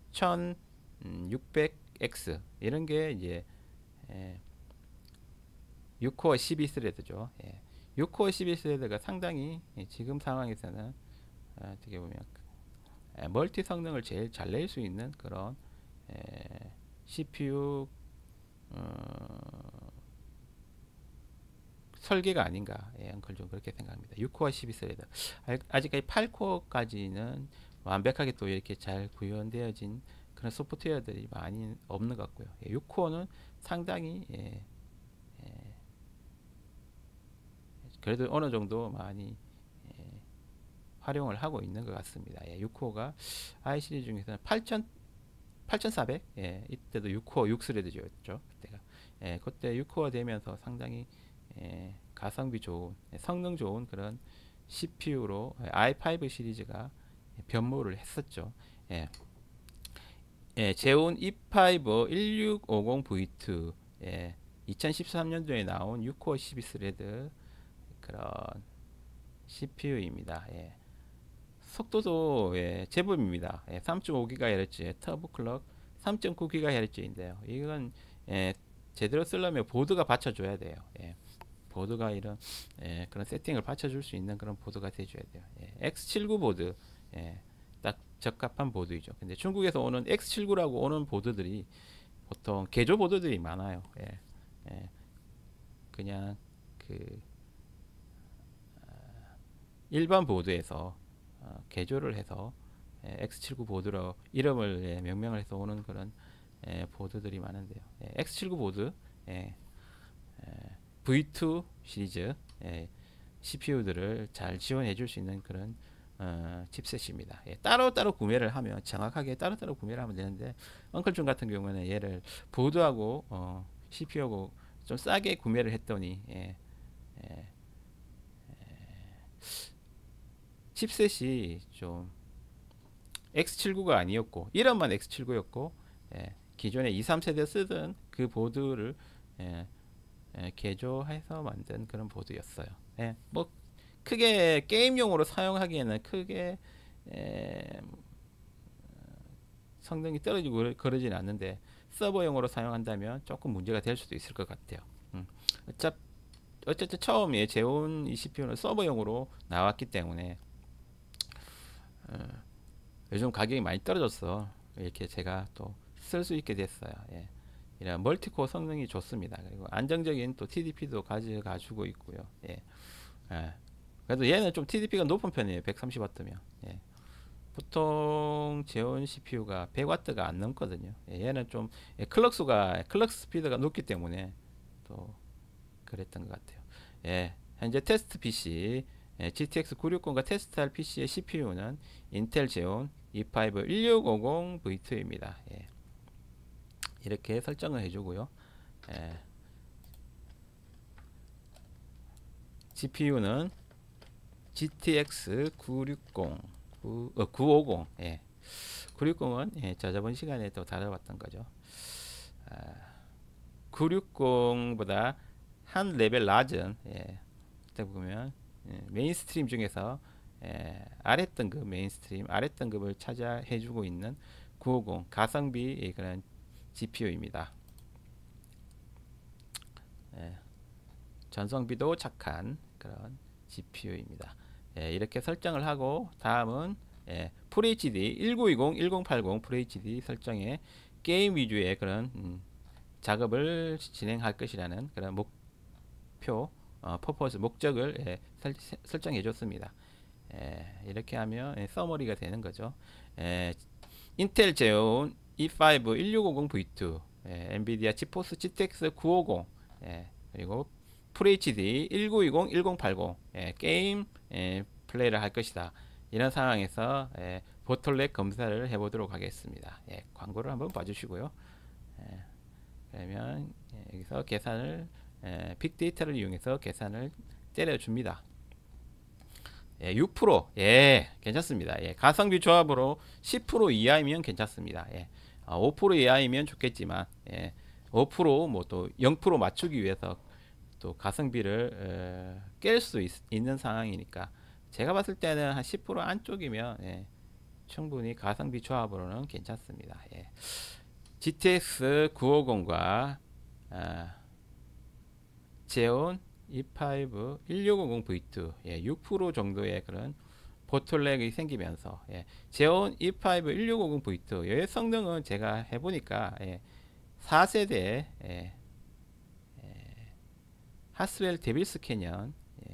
오천육백 엑스 이런 게 이제 예, 육 코어 십이 스레드죠. 예. 육 코어 십이 스레드가 상당히 예, 지금 상황에서는 어, 어떻게 보면 예, 멀티 성능을 제일 잘 낼 수 있는 그런 예, 씨피유 어, 설계가 아닌가 예, 엉클 좀 그렇게 생각합니다. 육 코어 십이 스레드 아직까지 팔 코어까지는 완벽하게 또 이렇게 잘 구현되어진 그런 소프트웨어들이 많이 없는 것 같고요. 예, 육 코어는 상당히 예, 예, 그래도 어느 정도 많이 예, 활용을 하고 있는 것 같습니다. 예, 육 코어가 i 시리즈 중에서는 팔천 팔천사백 예, 이때도 육 코어 육 스레드죠. 그때가 예, 그때 육 코어 되면서 상당히 예, 가성비 좋은 예, 성능 좋은 그런 씨피유로 아이 파이브 시리즈가 변모를 했었죠. 예. 예, 제온 이 파이브 일육오공 브이 투 예, 이천십삼 년도에 나온 육 코어 십이 스레드 그런 씨피유입니다. 예. 속도도 예, 제법입니다. 예, 삼 점 오 기가헤르츠 터보 클럭 삼 점 구 기가헤르츠인데요. 이건 예, 제대로 쓰려면 보드가 받쳐줘야 돼요. 예. 보드가 이런 예, 그런 세팅을 받쳐줄 수 있는 그런 보드가 돼줘야 돼요. 예, 엑스 칠십구 보드 예, 딱 적합한 보드이죠. 근데 중국에서 오는 엑스 칠십구라고 오는 보드들이 보통 개조 보드들이 많아요. 예, 예, 그냥 그 일반 보드에서 어, 개조를 해서 예, 엑스 칠십구 보드로 이름을 예, 명명을 해서 오는 그런 예, 보드들이 많은데요. 예, 엑스 칠십구 보드 예, 예, 브이 투 시리즈 예, 씨피유들을 잘 지원해 줄 수 있는 그런 어, 칩셋입니다. 예, 따로따로 구매를 하면 정확하게 따로따로 구매를 하면 되는데 엉클존 같은 경우는 얘를 보드하고 어, 씨피유하고 좀 싸게 구매를 했더니 예, 예, 칩셋이 좀 엑스 칠십구가 아니었고 이름만 엑스 칠십구였고 예, 기존에 이, 삼 세대 쓰던 그 보드를 예, 예, 개조해서 만든 그런 보드였어요. 예, 뭐 크게 게임용으로 사용하기에는 크게 예, 성능이 떨어지고 그러지는 않는데 서버용으로 사용한다면 조금 문제가 될 수도 있을 것 같아요. 음. 어차, 어쨌든 처음에 제온 이 씨피유는 서버용으로 나왔기 때문에 어, 요즘 가격이 많이 떨어졌어. 이렇게 제가 또 쓸 수 있게 됐어요. 예. 이런 멀티코어 성능이 좋습니다. 그리고 안정적인 또 티디피도 가져가지고 있고요. 예. 예. 그래도 얘는 좀 티디피가 높은 편이에요. 백삼십 와트면. 예. 보통 제온 씨피유가 백 와트가 안 넘거든요. 예. 얘는 좀 예, 클럭 수가 클럭 스피드가 높기 때문에 또 그랬던 것 같아요. 예. 현재 테스트 피씨 예, 지티엑스 구백육십과 테스트할 피씨의 씨피유는 인텔 제온 이파이브 일육오공 브이 투입니다. 예. 이렇게 설정을 해주고요. 예. 지피유는 지티엑스 구백육십, 구, 어, 구백오십. 예. 구백육십은 예, 저저번 시간에 또 다뤄봤던 거죠. 아, 구백육십보다 한 레벨 낮은 예, 그때 보면 예, 메인스트림 중에서 예, 아래 등급 메인스트림 아래 등급을 차지해주고 있는 구백오십 가성비 예, 그런 지피유입니다. 예, 전성비도 착한 그런 지피유입니다. 예, 이렇게 설정을 하고 다음은 예, FHD 천구백이십, 천팔십 FHD 설정에 게임 위주의 그런 음, 작업을 진행할 것이라는 그런 목표, 어, 퍼포스 목적을 예, 설, 설정해 줬습니다. 예, 이렇게 하면 예, 서머리가 되는 거죠. 예, 인텔 제온 이파이브 일육오공 브이 투, 예, 엔비디아 지포스 지티엑스 구백오십, 예, 그리고 FHD 천구백이십, 천팔십 예, 게임 예, 플레이를 할 것이다. 이런 상황에서 예, 보틀렉 검사를 해보도록 하겠습니다. 예, 광고를 한번 봐주시고요. 예, 그러면 예, 여기서 계산을 예, 빅데이터를 이용해서 계산을 때려줍니다. 예, 육 퍼센트 예, 괜찮습니다. 예, 가성비 조합으로 십 퍼센트 이하이면 괜찮습니다. 예, 어, 오 퍼센트 이하이면 좋겠지만 예, 오 퍼센트 뭐 또 영 퍼센트 맞추기 위해서 또 가성비를 깰 수 있는 상황이니까 제가 봤을 때는 한 십 퍼센트 안쪽이면 예, 충분히 가성비 조합으로는 괜찮습니다. 예. 지티엑스 구백오십과 아, 제온 이파이브 일육오공 브이 투 예, 육 퍼센트 정도의 그런 보틀렉이 생기면서 예, 제온 이파이브 일육오공 브이 투 의 성능은 제가 해보니까 예, 사 세대 예, 예, 하스웰 데빌스 캐년 예,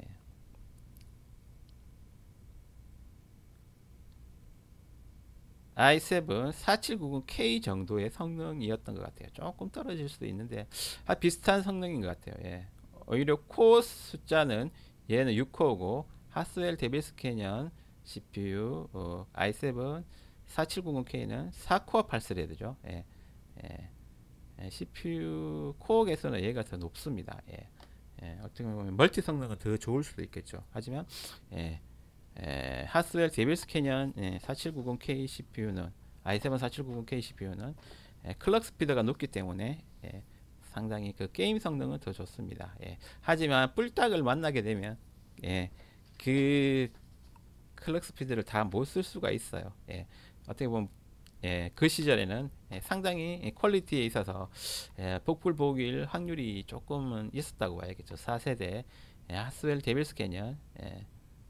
아이 세븐 사칠구공 케이 정도의 성능이었던 것 같아요. 조금 떨어질 수도 있는데 아, 비슷한 성능인 것 같아요. 예. 오히려 코어 숫자는 얘는 육 코어고 하스웰 데빌스 캐년 씨피유 어, 아이 세븐 사칠구공 케이는 사 코어 팔 스레드죠. 예. 예. 예, 씨피유 코어 개수는 얘가 더 높습니다. 예. 예, 어떻게 보면 멀티 성능은 더 좋을 수도 있겠죠. 하지만 예, 예, 하스웰 데빌스 캐년 예, 사칠구공 케이 씨피유는 아이 세븐 사칠구공 케이 씨피유는 예, 클럭 스피드가 높기 때문에 예, 상당히 그 게임 성능은 더 좋습니다. 예, 하지만 뿔딱을 만나게 되면 예, 그 클럭 스피드를 다 못 쓸 수가 있어요. 예, 어떻게 보면 예, 그 시절에는 예, 상당히 퀄리티에 있어서 예, 복불복일 확률이 조금은 있었다고 봐야겠죠. 사 세대 예, 하스웰 데빌스 캐년 예,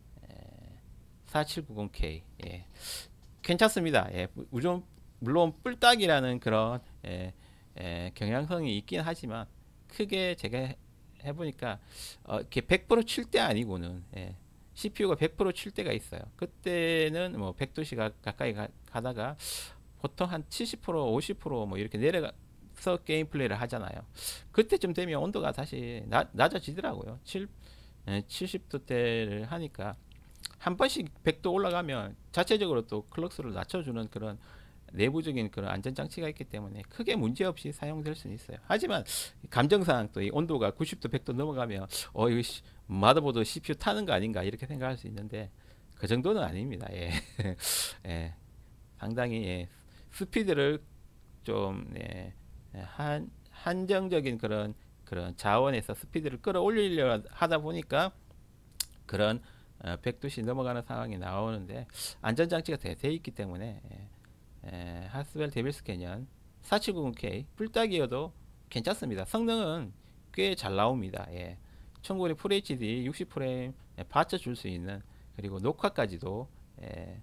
사칠구공 케이 예, 괜찮습니다. 예, 우좀 물론 뿔딱이라는 그런 예, 예, 경향성이 있긴 하지만 크게 제가 해보니까 어, 이렇게 백 퍼센트 칠 때 아니고는 예, 씨피유가 백 퍼센트 칠 때가 있어요. 그때는 뭐 백 도시 가까이 가, 가다가 보통 한 칠십 퍼센트 오십 퍼센트 뭐 이렇게 내려가서 게임 플레이를 하잖아요. 그때쯤 되면 온도가 다시 나, 낮아지더라고요. 칠, 예, 칠십 도대를 하니까 한 번씩 백 도 올라가면 자체적으로 또 클럭수를 낮춰주는 그런 내부적인 그런 안전장치가 있기 때문에 크게 문제없이 사용될 수는 있어요. 하지만 감정상 또 이 온도가 구십 도 백 도 넘어가면 어 이거 마더보드 씨피유 타는 거 아닌가 이렇게 생각할 수 있는데 그 정도는 아닙니다. 예. 예. 상당히 예. 스피드를 좀 예. 한 한정적인 그런 그런 자원에서 스피드를 끌어올리려 하다 보니까 그런 어, 백두시 넘어가는 상황이 나오는데 안전장치가 돼, 돼 있기 때문에 예. 예. 하스벨 데빌스 캐년 사칠구공 케이 풀딱이어도 괜찮습니다. 성능은 꽤 잘 나옵니다. 예. 충분히 풀에이치디 육십 프레임 예, 받쳐줄 수 있는 그리고 녹화까지도 예,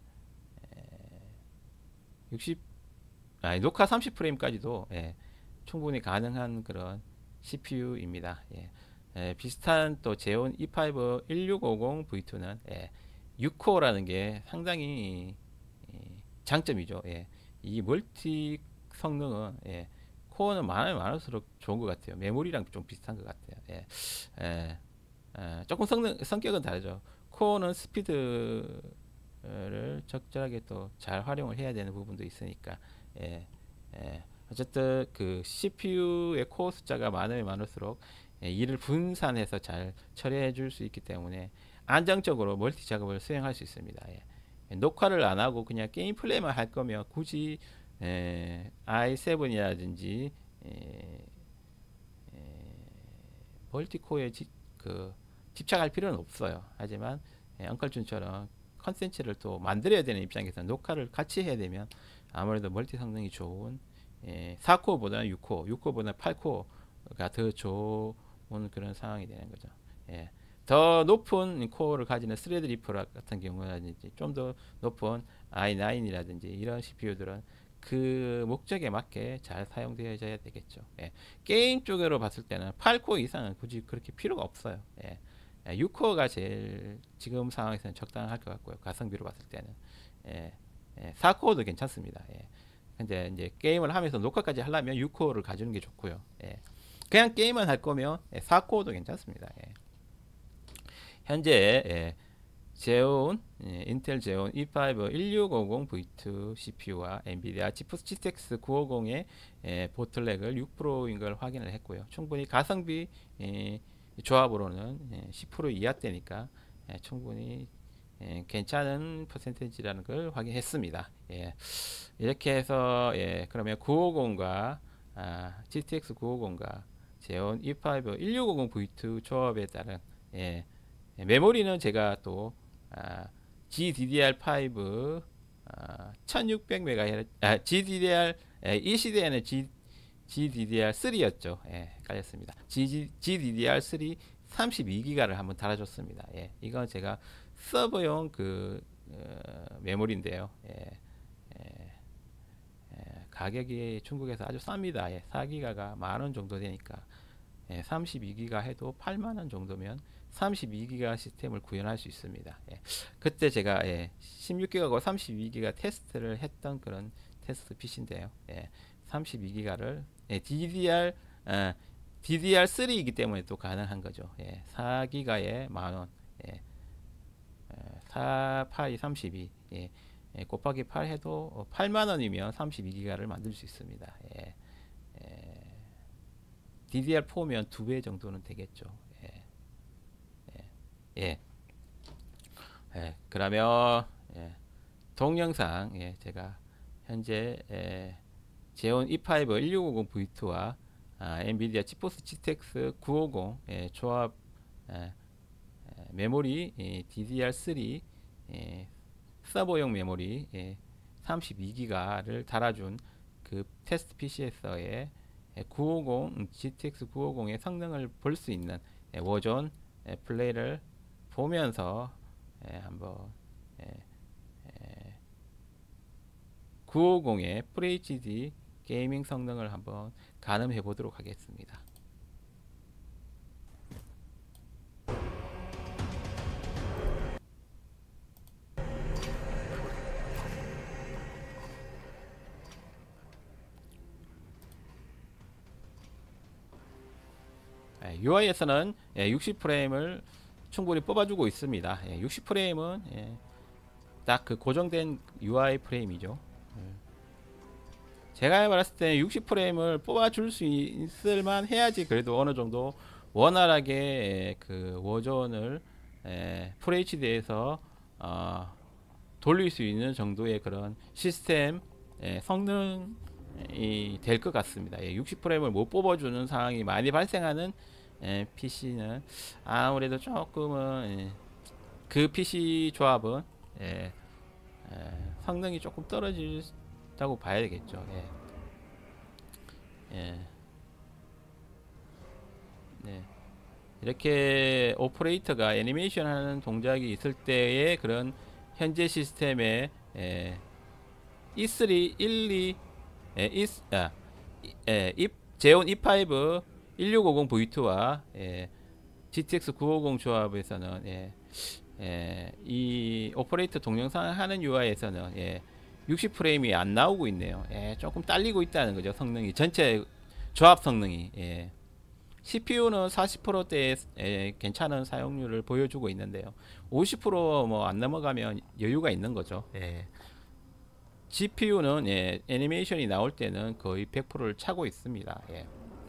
육십 아니 녹화 삼십 프레임까지도 예, 충분히 가능한 그런 씨피유입니다. 예. 예, 비슷한 또 제온 이 파이브 일육오공 브이 투는 예, 육 코어라는 게 상당히 예, 장점이죠. 예. 이 멀티 성능은 예, 코어는 많으면 많을수록 좋은 것 같아요. 메모리랑 좀 비슷한 것 같아요. 예. 예. 예, 조금 성능 성격은 다르죠. 코어는 스피드를 적절하게 또 잘 활용을 해야 되는 부분도 있으니까 예, 예. 어쨌든 그 씨피유의 코어 숫자가 많으면 많을수록 예, 일을 분산해서 잘 처리해 줄 수 있기 때문에 안정적으로 멀티 작업을 수행할 수 있습니다. 예. 예, 녹화를 안 하고 그냥 게임 플레이만 할 거면 굳이 예, 아이 세븐이라든지 예, 예, 멀티코어에 지, 그 집착할 필요는 없어요. 하지만 예, 엉클준처럼 컨텐츠를 또 만들어야 되는 입장에서 녹화를 같이 해야 되면 아무래도 멀티 성능이 좋은 예, 사 코어보다는 육 코어, 육 코어보다는 팔 코어가 더 좋은 그런 상황이 되는 거죠. 예. 더 높은 코어를 가지는 스레드리퍼 같은 경우라든지 좀 더 높은 아이 나인이라든지 이런 씨피유들은 그 목적에 맞게 잘 사용되어야 되겠죠. 예. 게임 쪽으로 봤을 때는 팔 코어 이상은 굳이 그렇게 필요가 없어요. 예. 육 코어가 제일 지금 상황에서는 적당할 것 같고요. 가성비로 봤을 때는 예. 예. 사 코어도 괜찮습니다. 예. 근데 이제 게임을 하면서 녹화까지 하려면 육 코어를 가지는 게 좋고요. 예. 그냥 게임만 할 거면 사 코어도 괜찮습니다. 예. 현재 예. 제온 예, 인텔 제온 이 파이브 일육오공 브이 투 씨피유와 엔비디아 지포스 지티엑스 구백오십의 예, 보틀렉을 육 퍼센트인 걸 확인을 했고요. 충분히 가성비 예, 조합으로는 예, 십 퍼센트 이하대니까 예, 충분히 예, 괜찮은 퍼센테이지라는 걸 확인했습니다. 예, 이렇게 해서 예, 그러면 구백오십과 아, 지티엑스 구백오십과 제온 이 파이브 일육오공 브이 투 조합에 따른 예, 메모리는 제가 또 아, 지디디알 파이브 아, 천육백 메가헤르츠 아, 지디디알 예, 이 시대에는 G, 지디디알 쓰리였죠. 예, 헷갈렸습니다. G, 지디디알 쓰리 삼십이 기가를 한번 달아줬습니다. 예, 이건 제가 서버용 그 어, 메모리인데요. 예, 예, 예, 가격이 중국에서 아주 쌉니다. 예, 사 기가가 만원 정도 되니까 예, 삼십이 기가 해도 팔만 원 정도면 삼십이 기가 시스템을 구현할 수 있습니다. 예. 그때 제가 예, 십육 기가하고 삼십이 기가 테스트를 했던 그런 테스트 핏인데요. 예, 삼십이 기가를 예, 디디알 어, 디디알 쓰리이기 때문에 또 가능한 거죠. 예, 사 기가에 만원 예, 사, 팔이 삼십이 예, 예, 곱하기 팔 해도 팔만 원이면 삼십이 기가를 만들 수 있습니다. 예, 예, 디디알 포면 두 배 정도는 되겠죠. 예, 예, 예, 그러면 예, 동영상 예, 제가 현재 예, 제온 이 파이브 일육오공 브이 투와 아, 엔비디아 지포스 지티엑스 구백오십 예, 조합 예, 예, 메모리 예, 디디알 쓰리 예, 서버용 메모리 예, 삼십이 기가를 달아준 그 테스트 피시에서의 예, 구백오십 지티엑스 구백오십의 성능을 볼 수 있는 예, 워존 예, 플레이를 보면서 예, 한번 예, 예, 구백오십의 FHD 게이밍 성능을 한번 가늠해 보도록 하겠습니다. 예, 유아이에서는 예, 육십 프레임을 충분히 뽑아주고 있습니다. 예, 육십 프레임은 예, 딱 그 고정된 유아이 프레임이죠. 예. 제가 봤을 때 육십 프레임을 뽑아줄 수 있을만 해야지 그래도 어느 정도 원활하게 예, 그 워전을 예, 풀에이치디에서 어, 돌릴 수 있는 정도의 그런 시스템 예, 성능이 될 것 같습니다. 예, 육십 프레임을 못 뽑아주는 상황이 많이 발생하는 예, 피시는 아무래도 조금은 예, 그 피시 조합은 예, 예, 성능이 조금 떨어진다고 봐야 되겠죠. 예. 예. 네. 이렇게 오퍼레이터가 애니메이션 하는 동작이 있을 때의 그런 현재 시스템의 예, 이 쓰리, 일, 이, 예, 이, 아, 예, 이, 제온 이 파이브 일육오공 브이 투와 예, 지티엑스 구오공 조합에서는 예, 예, 이 오퍼레이터 동영상 하는 유아이에서는 예, 육십 프레임이 안 나오고 있네요. 예, 조금 딸리고 있다는 거죠. 성능이 전체 조합 성능이 예. 씨피유는 사십 퍼센트대의 예, 괜찮은 사용률을 보여주고 있는데요. 오십 퍼센트 뭐 안 넘어가면 여유가 있는 거죠. 예. 지피유는 예, 애니메이션이 나올 때는 거의 백 퍼센트를 차고 있습니다. 예.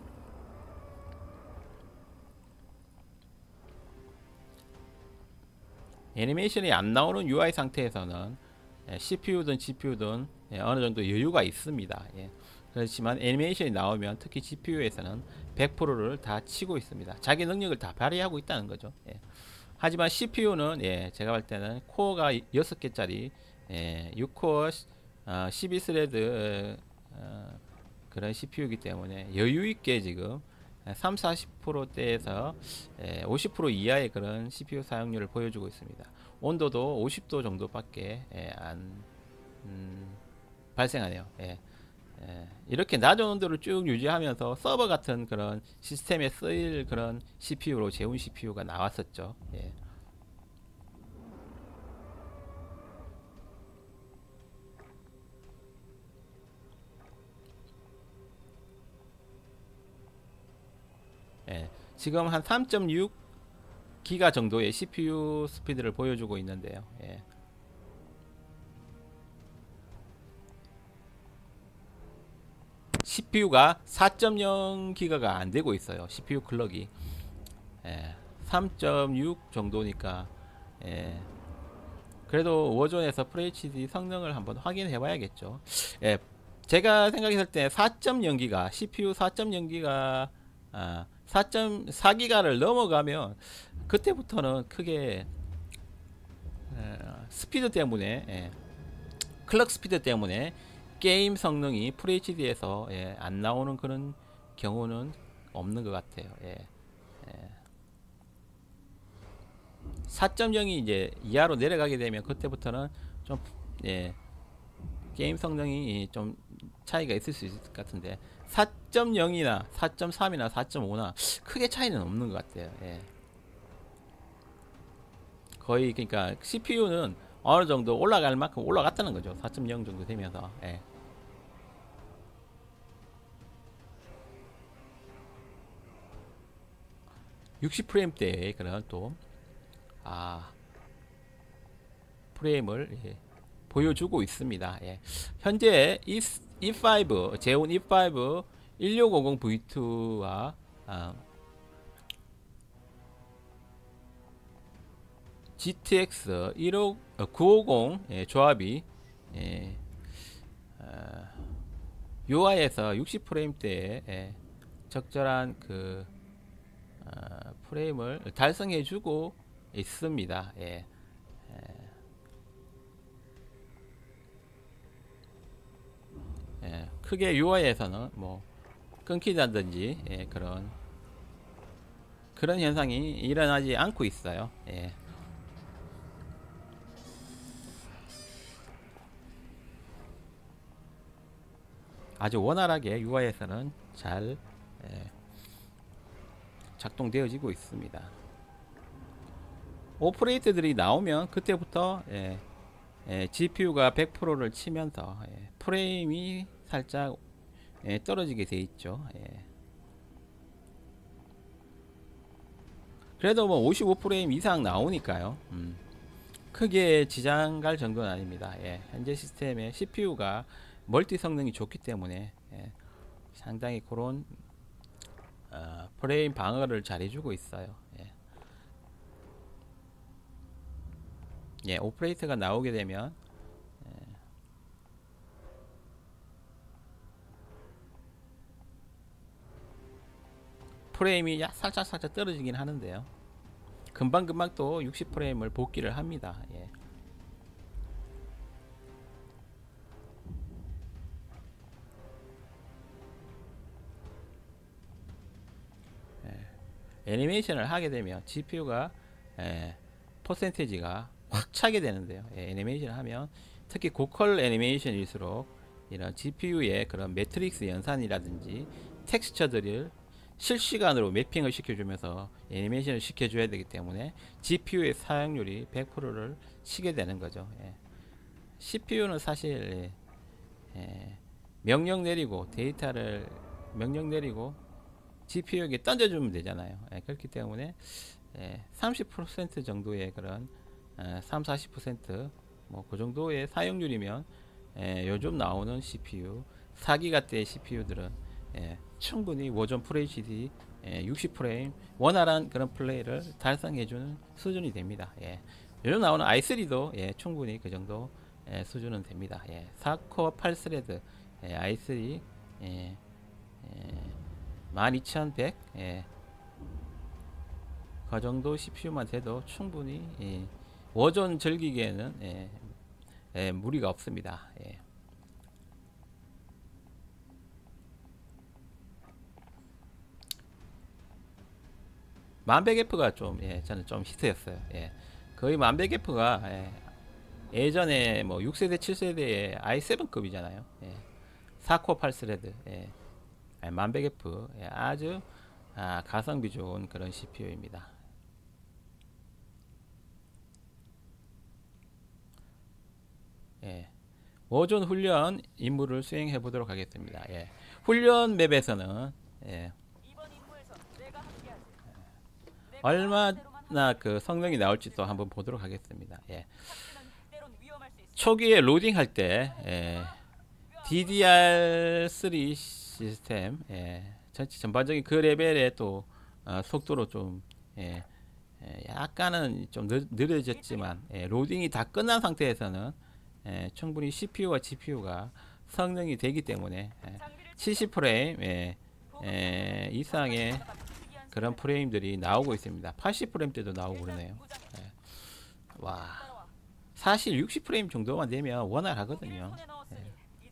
애니메이션이 안 나오는 유아이 상태에서는 예, 씨피유든 지피유든 예, 어느 정도 여유가 있습니다. 예. 그렇지만 애니메이션이 나오면 특히 지피유에서는 백 퍼센트를 다 치고 있습니다. 자기 능력을 다 발휘하고 있다는 거죠. 예. 하지만 씨피유는 예, 제가 볼 때는 코어가 여섯 개짜리 예, 육 코어 어, 십이 스레드 어, 그런 씨피유이기 때문에 여유 있게 지금 삼, 사십 퍼센트대에서 예, 오십 퍼센트 이하의 그런 씨피유 사용률을 보여주고 있습니다. 온도도 오십 도 정도밖에 예, 안 음, 발생하네요. 예. 예, 이렇게 낮은 온도를 쭉 유지하면서 서버 같은 그런 시스템에 쓰일 그런 씨피유로 재운 씨피유가 나왔었죠. 예. 예, 지금 한 삼 점 육 기가 정도의 씨피유 스피드를 보여주고 있는데요. 예. 씨피유가 사 점 영 기가가 안 되고 있어요. 씨피유 클럭이 예, 삼 점 육 정도니까 예, 그래도 워존에서 FHD 성능을 한번 확인해 봐야겠죠. 예, 제가 생각했을 때 사 점 영 기가 씨피유 사 점 영 기가 아, 사 점 사 기가를 넘어가면 그때부터는 크게 에, 스피드 때문에 예, 클럭 스피드 때문에 게임 성능이 에프에이치디에서 예, 안 나오는 그런 경우는 없는 것 같아요. 예. 예. 사 점 영이 이제 이하로 내려가게 되면 그때부터는 좀 예, 게임 성능이 좀 차이가 있을 수 있을 것 같은데 사 점 영이나 사 점 삼이나 사 점 오나 크게 차이는 없는 것 같아요. 예. 거의 그러니까 씨피유는 어느 정도 올라갈 만큼 올라갔다는 거죠. 사 점 영 정도 되면서. 예. 육십 프레임대의 그런 또 아, 프레임을 예, 보여주고 있습니다. 예. 현재 이 파이브 제온 이 파이브 일육오공 브이 투와 아, 지티엑스 구오공 예, 조합이 예, 어, 유아이에서 육십 프레임대에 예, 적절한 그 어, 프레임을 달성해주고 있습니다. 예. 예, 크게 유아이에서는 뭐 끊기다든지 예, 그런 그런 현상이 일어나지 않고 있어요. 예. 아주 원활하게 유아이에서는 잘 예, 작동되어지고 있습니다. 오퍼레이터들이 나오면 그때부터 예, 예, 지피유가 백 퍼센트를 치면서 예, 프레임이 살짝 예, 떨어지게 돼 있죠. 예. 그래도 뭐 오십오 프레임 이상 나오니까요. 음, 크게 지장 갈 정도는 아닙니다. 예, 현재 시스템의 씨피유가 멀티 성능이 좋기 때문에 예, 상당히 그런 어, 프레임 방어를 잘 해주고 있어요. 예. 예, 오퍼레이터가 나오게 되면 예, 프레임이 야, 살짝 살짝 떨어지긴 하는데요. 금방금방 또 육십 프레임을 복귀를 합니다. 예. 애니메이션을 하게 되면 지피유가 예, 퍼센테이지가 확 차게 되는데요. 예, 애니메이션을 하면 특히 고퀄 애니메이션일수록 이런 지피유의 그런 매트릭스 연산이라든지 텍스처들을 실시간으로 매핑을 시켜주면서 애니메이션을 시켜줘야 되기 때문에 지피유의 사용률이 백 퍼센트를 치게 되는 거죠. 예. 씨피유는 사실 예, 명령 내리고 데이터를 명령 내리고 지피유에게 던져주면 되잖아요. 예, 그렇기 때문에 예, 삼십 퍼센트 정도의 그런 예, 삼, 사십 퍼센트 뭐 그 정도의 사용률이면 예, 요즘 나오는 씨피유 사 기가대의 씨피유들은 예, 충분히 워전 풀에이치디 예, 육십 프레임 원활한 그런 플레이를 달성해주는 수준이 됩니다. 예. 요즘 나오는 아이 쓰리도 예, 충분히 그 정도 예, 수준은 됩니다. 예, 사 코어 팔 스레드 예, 아이 쓰리 예, 예, 만 이천백 예, 그 정도 씨피유만 돼도 충분히 예, 워전 즐기기에는 예, 예, 무리가 없습니다. 예. 만백에프가 좀 예, 저는 좀 히트였어요. 예. 거의 만백에프가 예, 예전에 뭐 육 세대 칠 세대의 아이 세븐급이잖아요. 예. 사 코어 팔 스레드 예. 만백에프 예, 아주 아, 가성비 좋은 그런 씨피유입니다. 예. 워존 훈련 임무를 수행해 보도록 하겠습니다. 예. 훈련 맵에서는 예. 얼마나 그 성능이 나올지 또 한번 보도록 하겠습니다. 예. 초기에 로딩 할 때 예. 디디알 쓰리 시스템 예. 전체 전반적인 그 레벨의 또 어, 속도로 좀 예. 예. 약간은 좀 느, 느려졌지만 예. 로딩이 다 끝난 상태에서는 예. 충분히 씨피유와 지피유가 성능이 되기 때문에 예. 칠십 프레임 예. 예. 이상의 그런 프레임들이 나오고 있습니다. 팔십 프레임대도 나오고 그러네요. 예. 와, 사실 육십 프레임 정도만 되면 원활하거든요. 예.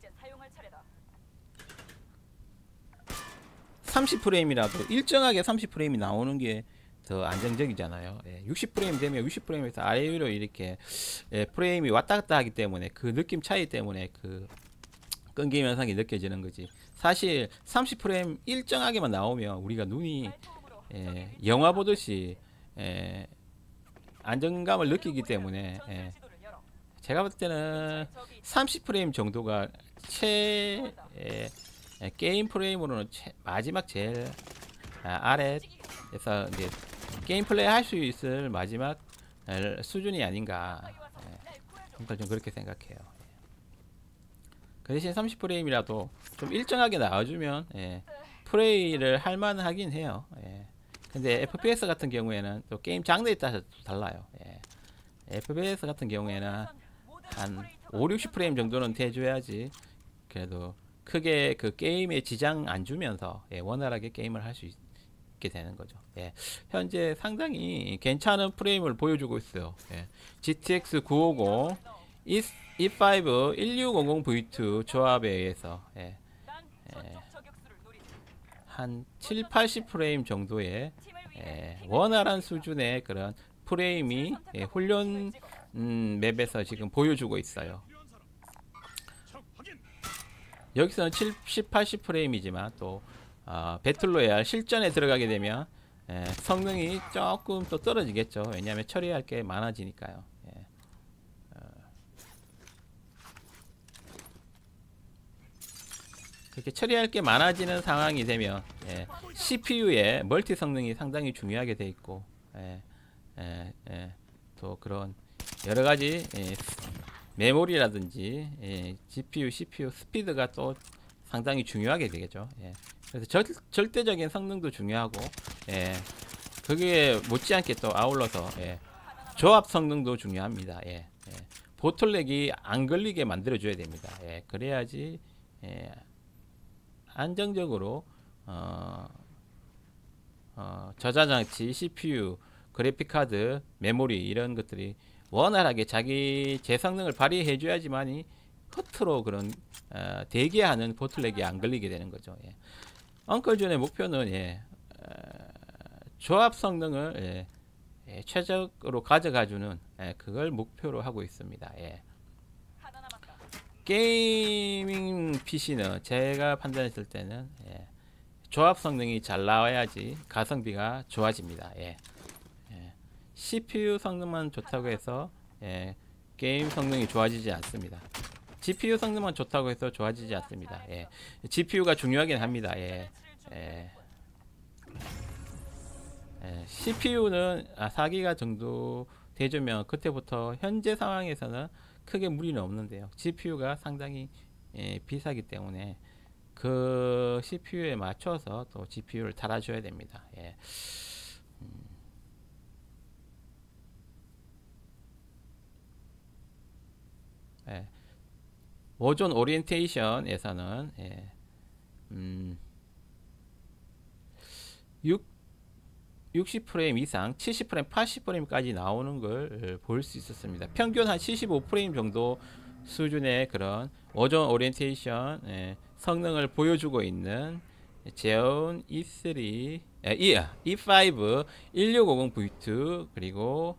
삼십 프레임이라도 일정하게 삼십 프레임이 나오는 게 더 안정적이잖아요. 예. 육십 프레임 되면 육십 프레임에서 아래 위로 이렇게 예, 프레임이 왔다 갔다 하기 때문에 그 느낌 차이 때문에 그 끊김 현상이 느껴지는 거지. 사실 삼십 프레임 일정하게만 나오면 우리가 눈이 예, 영화 보듯이 예, 안정감을 느끼기 때문에 예, 제가 볼 때는 삼십 프레임 정도가 최 예, 예, 게임 프레임으로는 최, 마지막 제일 아, 아래에서 이제 게임 플레이 할 수 있을 마지막 에, 수준이 아닌가. 예, 좀 그렇게 생각해요. 그 대신 삼십 프레임이라도 좀 일정하게 나와주면 예, 플레이를 할만하긴 해요. 예. 근데 에프피에스 같은 경우에는 또 게임 장르에 따라서 달라요. 예. 에프피에스 같은 경우에는 한 오, 육십 프레임 정도는 돼줘야지 그래도 크게 그 게임에 지장 안 주면서 예, 원활하게 게임을 할 수 있게 되는 거죠. 예. 현재 상당히 괜찮은 프레임을 보여주고 있어요. 예. 지티엑스 구오공 이 오 일육공공 브이 투 조합에 의해서 예. 예. 한 칠, 팔십 프레임 정도의 예, 원활한 수준의 그런 프레임이 예, 훈련 음, 맵에서 지금 보여주고 있어요. 여기서는 칠십, 팔십 프레임이지만 또 어, 배틀로얄 실전에 들어가게 되면 예, 성능이 조금 또 떨어지겠죠. 왜냐하면 처리할 게 많아지니까요. 예. 어. 그렇게 처리할 게 많아지는 상황이 되면 예, 씨피유의 멀티 성능이 상당히 중요하게 돼 있고 예, 예, 예, 또 그런 여러 가지 예, 메모리라든지 예, 지피유, 씨피유 스피드가 또 상당히 중요하게 되겠죠. 예. 그래서 절, 절대적인 성능도 중요하고 예, 그게 못지않게 또 아울러서 예, 조합 성능도 중요합니다. 예, 예. 보틀렉이 안 걸리게 만들어 줘야 됩니다. 예, 그래야지 예, 안정적으로 어, 어, 저장장치, 씨피유, 그래픽카드, 메모리 이런 것들이 원활하게 자기 제 성능을 발휘해 줘야지만이 허투루 그런 어, 대기하는 보틀렉이 안 걸리게 되는 거죠. 예. 엉클존의 목표는 예, 어, 조합 성능을 예, 예, 최적으로 가져가주는 예, 그걸 목표로 하고 있습니다. 예. 게이밍 피시는 제가 판단했을 때는 예, 조합 성능이 잘 나와야지 가성비가 좋아집니다. 예. 예. 씨피유 성능만 좋다고 해서 예, 게임 성능이 좋아지지 않습니다. 지피유 성능만 좋다고 해서 좋아지지 않습니다. 예. 지피유가 중요하긴 합니다. 예. 예. 예. 씨피유는 아, 사 기가 정도 돼주면 그때부터 현재 상황에서는 크게 무리는 없는데요. 지피유가 상당히 예, 비싸기 때문에 그 씨피유에 맞춰서 또 지피유를 달아줘야 됩니다. 예. 음. 예. 모존 오리엔테이션에서는 예. 음. 육십 프레임 이상, 칠십 프레임, 팔십 프레임까지 나오는 걸 볼 수 있었습니다. 평균 한 칠십오 프레임 정도 수준의 그런 모션 오리엔테이션 예, 성능을 보여주고 있는 제온 이 쓰리, 예, 이 파이브 일육오공 브이 투 그리고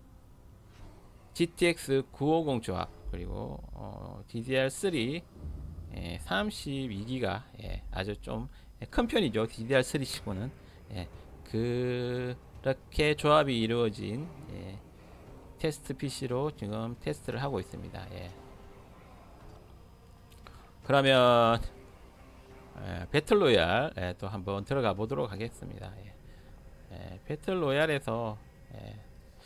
지티엑스 구오공 조합 그리고 어, 디디알 쓰리 예, 삼십이 기가 예, 아주 좀 큰 편이죠. 디디알 쓰리 치고는 예, 그렇게 조합이 이루어진 예, 테스트 피시로 지금 테스트를 하고 있습니다. 예. 그러면 예, 배틀로얄 예, 또 한번 들어가 보도록 하겠습니다. 예. 예, 배틀로얄에서 예,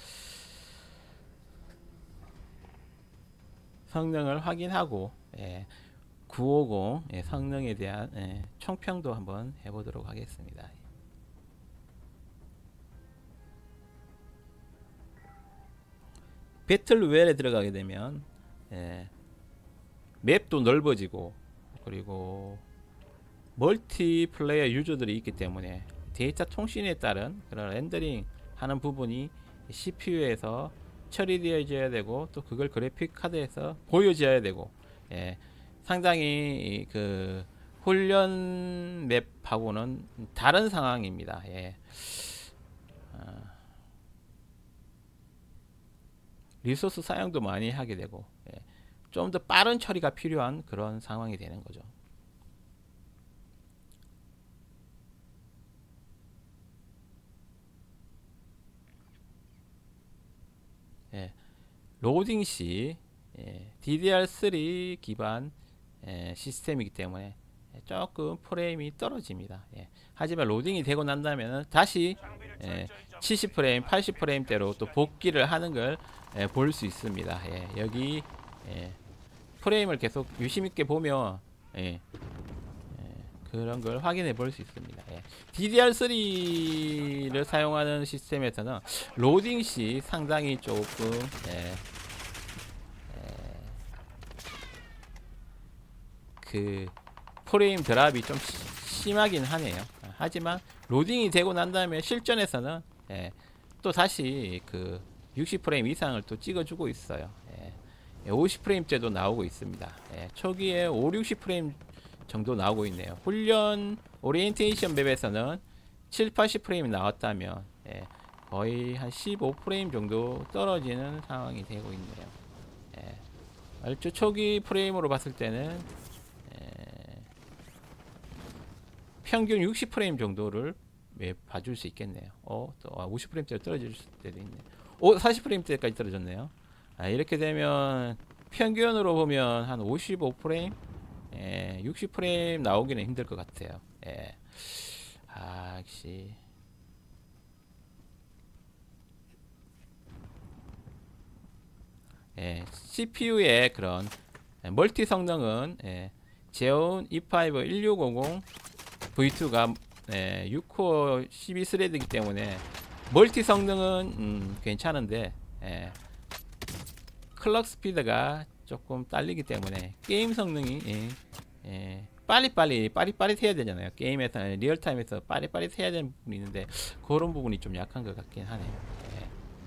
성능을 확인하고 예, 구오공 예, 성능에 대한 예, 총평도 한번 해보도록 하겠습니다. 배틀로얄에 들어가게 되면 예, 맵도 넓어지고 그리고 멀티플레이어 유저들이 있기 때문에 데이터 통신에 따른 그런 렌더링 하는 부분이 씨피유에서 처리되어져야 되고 또 그걸 그래픽 카드에서 보여져야 되고 예, 상당히 그 훈련 맵하고는 다른 상황입니다. 예. 어, 리소스 사용도 많이 하게 되고 예, 좀 더 빠른 처리가 필요한 그런 상황이 되는 거죠. 예, 로딩 시 예, 디디알 쓰리 기반 예, 시스템이기 때문에 조금 프레임이 떨어집니다. 예, 하지만 로딩이 되고 난다면 다시 예, 칠십 프레임, 팔십 프레임대로 또 복귀를 하는 걸 볼 수 있습니다. 예, 여기 예, 프레임을 계속 유심있게 보면 예, 그런 걸 확인해 볼 수 있습니다. 예. 디디알 쓰리를 사용하는 시스템에서는 로딩 시 상당히 조금 예, 예, 그 프레임 드랍이 좀 심하긴 하네요. 하지만 로딩이 되고 난 다음에 실전에서는 예, 또 다시 그 육십 프레임 이상을 또 찍어주고 있어요. 예. 오십 프레임째도 나오고 있습니다. 예, 초기에 오십, 육십 프레임 정도 나오고 있네요. 훈련 오리엔테이션 맵에서는 칠, 팔십 프레임이 나왔다면 예, 거의 한 십오 프레임 정도 떨어지는 상황이 되고 있네요. 예, 얼추 초기 프레임으로 봤을 때는 예, 평균 육십 프레임 정도를 예, 봐줄 수 있겠네요. 어, 또 오십 프레임대로 떨어질 때도 있네요. 오, 사십 프레임대까지 떨어졌네요. 아, 이렇게 되면 평균으로 보면 한 오십오 프레임 예, 육십 프레임 나오기는 힘들 것 같아요. 예. 아, 역시 예, 씨피유의 그런 예, 멀티 성능은 예, 제온 이 파이브 일육오공 브이 투가 예, 육 코어 십이 스레드이기 때문에 멀티 성능은 음, 괜찮은데 예, 클럭 스피드가 조금 딸리기 때문에 게임 성능이 예, 예, 빨리빨리 빠릿빠릿해야 되잖아요. 게임에서 리얼타임에서 빠릿빠릿해야 되는 부분이 있는데 그런 부분이 좀 약한 것 같긴 하네요. 예.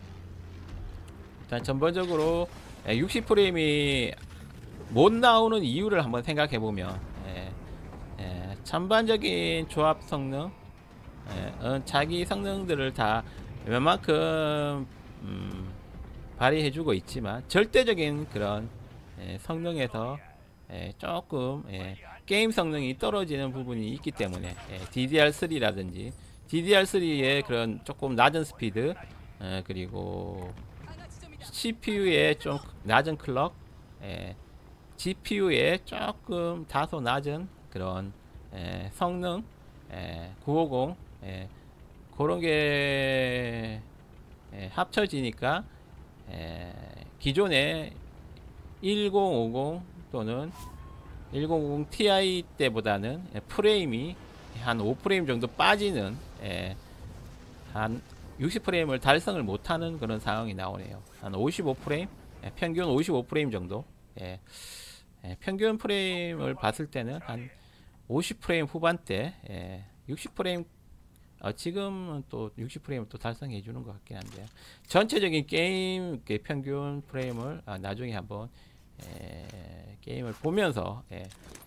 일단 전반적으로 예, 육십 프레임이 못 나오는 이유를 한번 생각해 보면 예, 예, 전반적인 조합 성능 예, 어, 자기 성능들을 다 웬만큼 음, 발휘해주고 있지만 절대적인 그런 예, 성능에서 예, 조금 예, 게임 성능이 떨어지는 부분이 있기 때문에 예, 디디알 쓰리라든지 디디알 쓰리의 그런 조금 낮은 스피드 예, 그리고 씨피유의 좀 낮은 클럭 예, 지피유의 조금 다소 낮은 그런 예, 성능 예, 구백오십 예, 그런 게 예, 합쳐지니까 예, 기존의 천오십 또는 천오십 티아이 때보다는 예, 프레임이 한 오 프레임 정도 빠지는 예, 한 육십 프레임을 달성을 못하는 그런 상황이 나오네요. 한 오십오 프레임 예, 평균 오십오 프레임 정도 예, 예, 평균 프레임을 봤을 때는 한 오십 프레임 후반대 예, 육십 프레임 어, 지금은 또 육십 프레임을 또 달성해 주는 것 같긴 한데요. 전체적인 게임 평균 프레임을 아, 나중에 한번 에, 게임을 보면서 에, 에,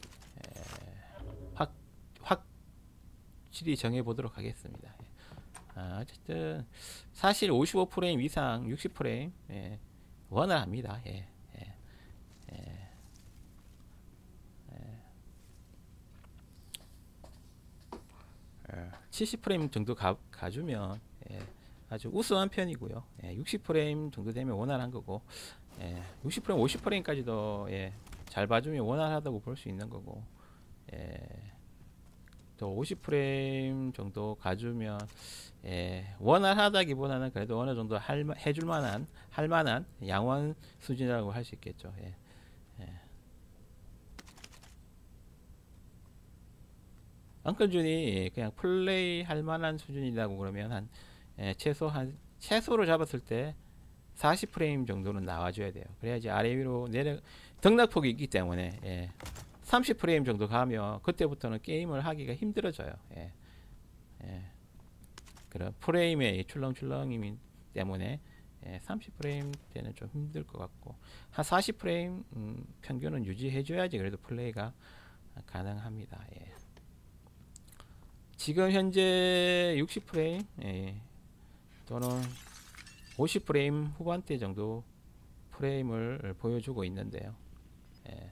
확, 확실히 정해 보도록 하겠습니다. 아, 어쨌든 사실 오십오 프레임 이상 육십 프레임 예, 원활합니다. 예, 예, 예, 예. 칠십 프레임 정도 가, 가주면 예, 아주 우수한 편이고요. 예, 육십 프레임 정도 되면 원활한 거고 예, 육십 프레임 오십 프레임까지도 예, 잘 봐주면 원활하다고 볼 수 있는 거고 예, 또 오십 프레임 정도 가주면 예, 원활하다기보다는 그래도 어느 정도 할, 해줄 만한 할 만한 양호한 수준이라고 할 수 있겠죠. 예, 예. 엉클준이 그냥 플레이 할 만한 수준이라고 그러면 한 예, 최소 한 최소로 잡았을 때 사십 프레임 정도는 나와줘야 돼요. 그래야지 아래 위로 내려 등락폭이 있기 때문에 예, 삼십 프레임 정도 가면 그때부터는 게임을 하기가 힘들어져요. 예, 예. 그런 프레임의 출렁출렁이기 때문에 예, 삼십 프레임 때는 좀 힘들 것 같고 한 사십 프레임 음, 평균은 유지해줘야지 그래도 플레이가 가능합니다. 예. 지금 현재 육십 프레임 예, 또는 오십 프레임 후반대 정도 프레임을 보여주고 있는데요. 예.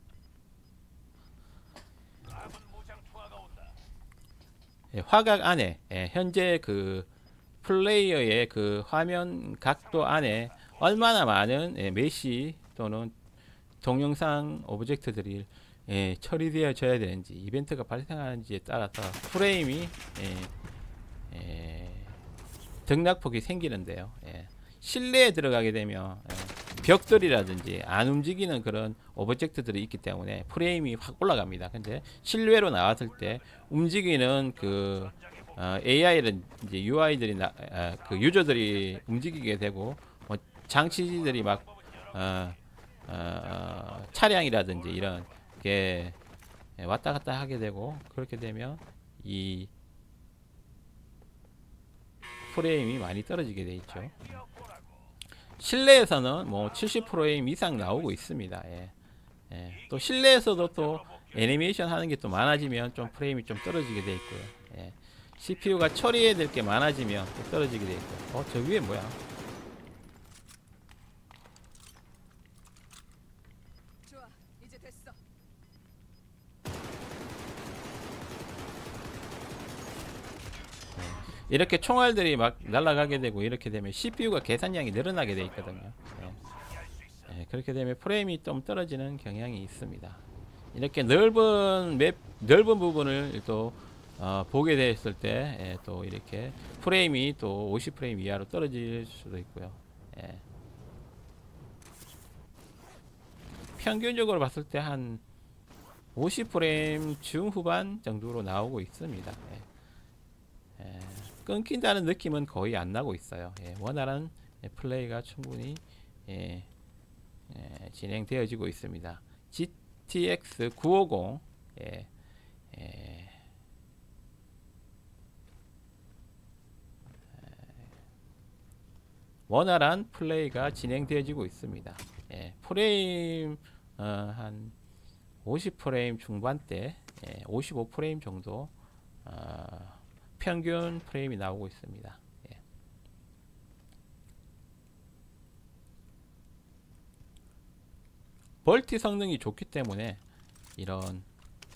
예, 화각 안에 예, 현재 그 플레이어의 그 화면 각도 안에 얼마나 많은 예, 메시 또는 동영상 오브젝트들이 예, 처리되어져야 되는지 이벤트가 발생하는지에 따라서 프레임이 예, 예, 등락폭이 생기는데요. 예, 실내에 들어가게 되면 예, 벽돌이라든지 안 움직이는 그런 오브젝트들이 있기 때문에 프레임이 확 올라갑니다. 근데 실외로 나왔을 때 움직이는 그 어, 에이아이든지 유아이들이 나, 어, 그 유저들이 움직이게 되고 뭐 장치들이 막 어, 어, 차량이라든지 이런 게 왔다 갔다 하게 되고 그렇게 되면 이 프레임이 많이 떨어지게 돼 있죠. 실내에서는 뭐 칠십 프레임 이상 나오고 있습니다. 예. 예. 또 실내에서도 또 애니메이션 하는 게 또 많아지면 좀 프레임이 좀 떨어지게 돼 있고요. 예. 씨피유가 처리해야 될 게 많아지면 또 떨어지게 돼 있고. 어, 저 위에 뭐야? 좋아, 이제 됐어. 이렇게 총알들이 막 날아가게 되고 이렇게 되면 씨피유가 계산량이 늘어나게 돼 있거든요. 예. 예, 그렇게 되면 프레임이 좀 떨어지는 경향이 있습니다. 이렇게 넓은 맵, 넓은 부분을 또 어, 보게 됐을 때, 예, 또 이렇게 프레임이 또 오십 프레임 이하로 떨어질 수도 있고요. 예. 평균적으로 봤을 때 한 오십 프레임 중후반 정도로 나오고 있습니다. 예. 예. 끊긴다는 느낌은 거의 안 나고 있어요. 예. 원활한 예, 플레이가 충분히 예, 예, 진행되어지고 있습니다. 지티엑스 구오공 예, 예, 원활한 플레이가 진행되어지고 있습니다. 예, 프레임 어, 한 오십 프레임 중반대, 예, 오십오 프레임 정도 어, 평균 프레임이 나오고 있습니다. 예. 멀티 성능이 좋기 때문에 이런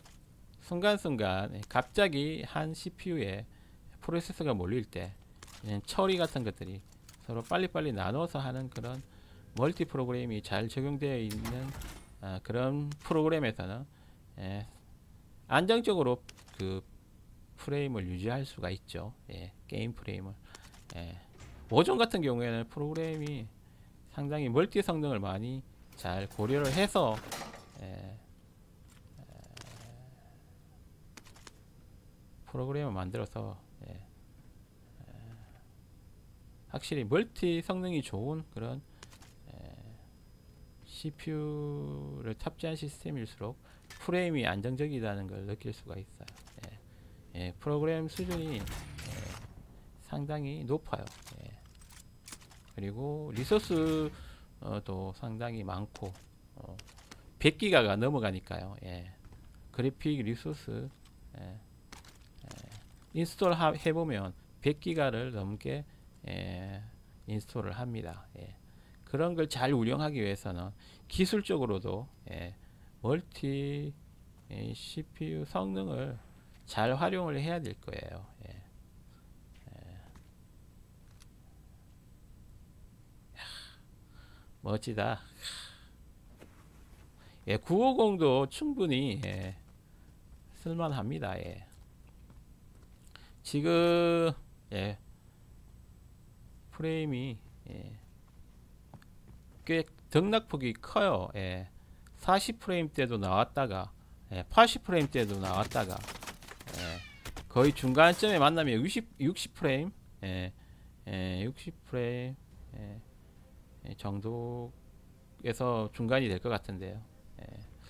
순간순간 갑자기 한 씨피유에 프로세서가 몰릴 때 처리 같은 것들이 서로 빨리빨리 나눠서 하는 그런 멀티 프로그램이 잘 적용되어 있는 어, 그런 프로그램에서는 예, 안정적으로 그 프레임을 유지할 수가 있죠. 예, 게임 프레임을. 예. 워존 같은 경우에는 프로그램이 상당히 멀티 성능을 많이 잘 고려를 해서 예, 프로그램을 만들어서 예, 확실히 멀티 성능이 좋은 그런 예, 씨피유를 탑재한 시스템일수록 프레임이 안정적이라는 걸 느낄 수가 있어요. 예, 예, 프로그램 수준이 예, 상당히 높아요. 예. 그리고 리소스도 상당히 많고 어, 백 기가가 넘어가니까요. 예. 그래픽 리소스 예, 예, 인스톨 하, 해보면 백 기가를 넘게 예, 인스톨을 합니다. 예. 그런 걸 잘 운영하기 위해서는 기술적으로도 예, 멀티 예, 씨피유 성능을 잘 활용을 해야 될 거예요. 예. 예. 멋지다. 예, 구오공도 충분히 예, 쓸만합니다. 예. 지금 예, 프레임이 예, 꽤 등락폭이 커요. 예. 사십 프레임 때도 나왔다가 예, 팔십 프레임 때도 나왔다가 예, 거의 중간점에 만나면 육십, 육십 프레임 예, 예, 육십 프레임 예, 예, 정도에서 중간이 될 것 같은데요. 예.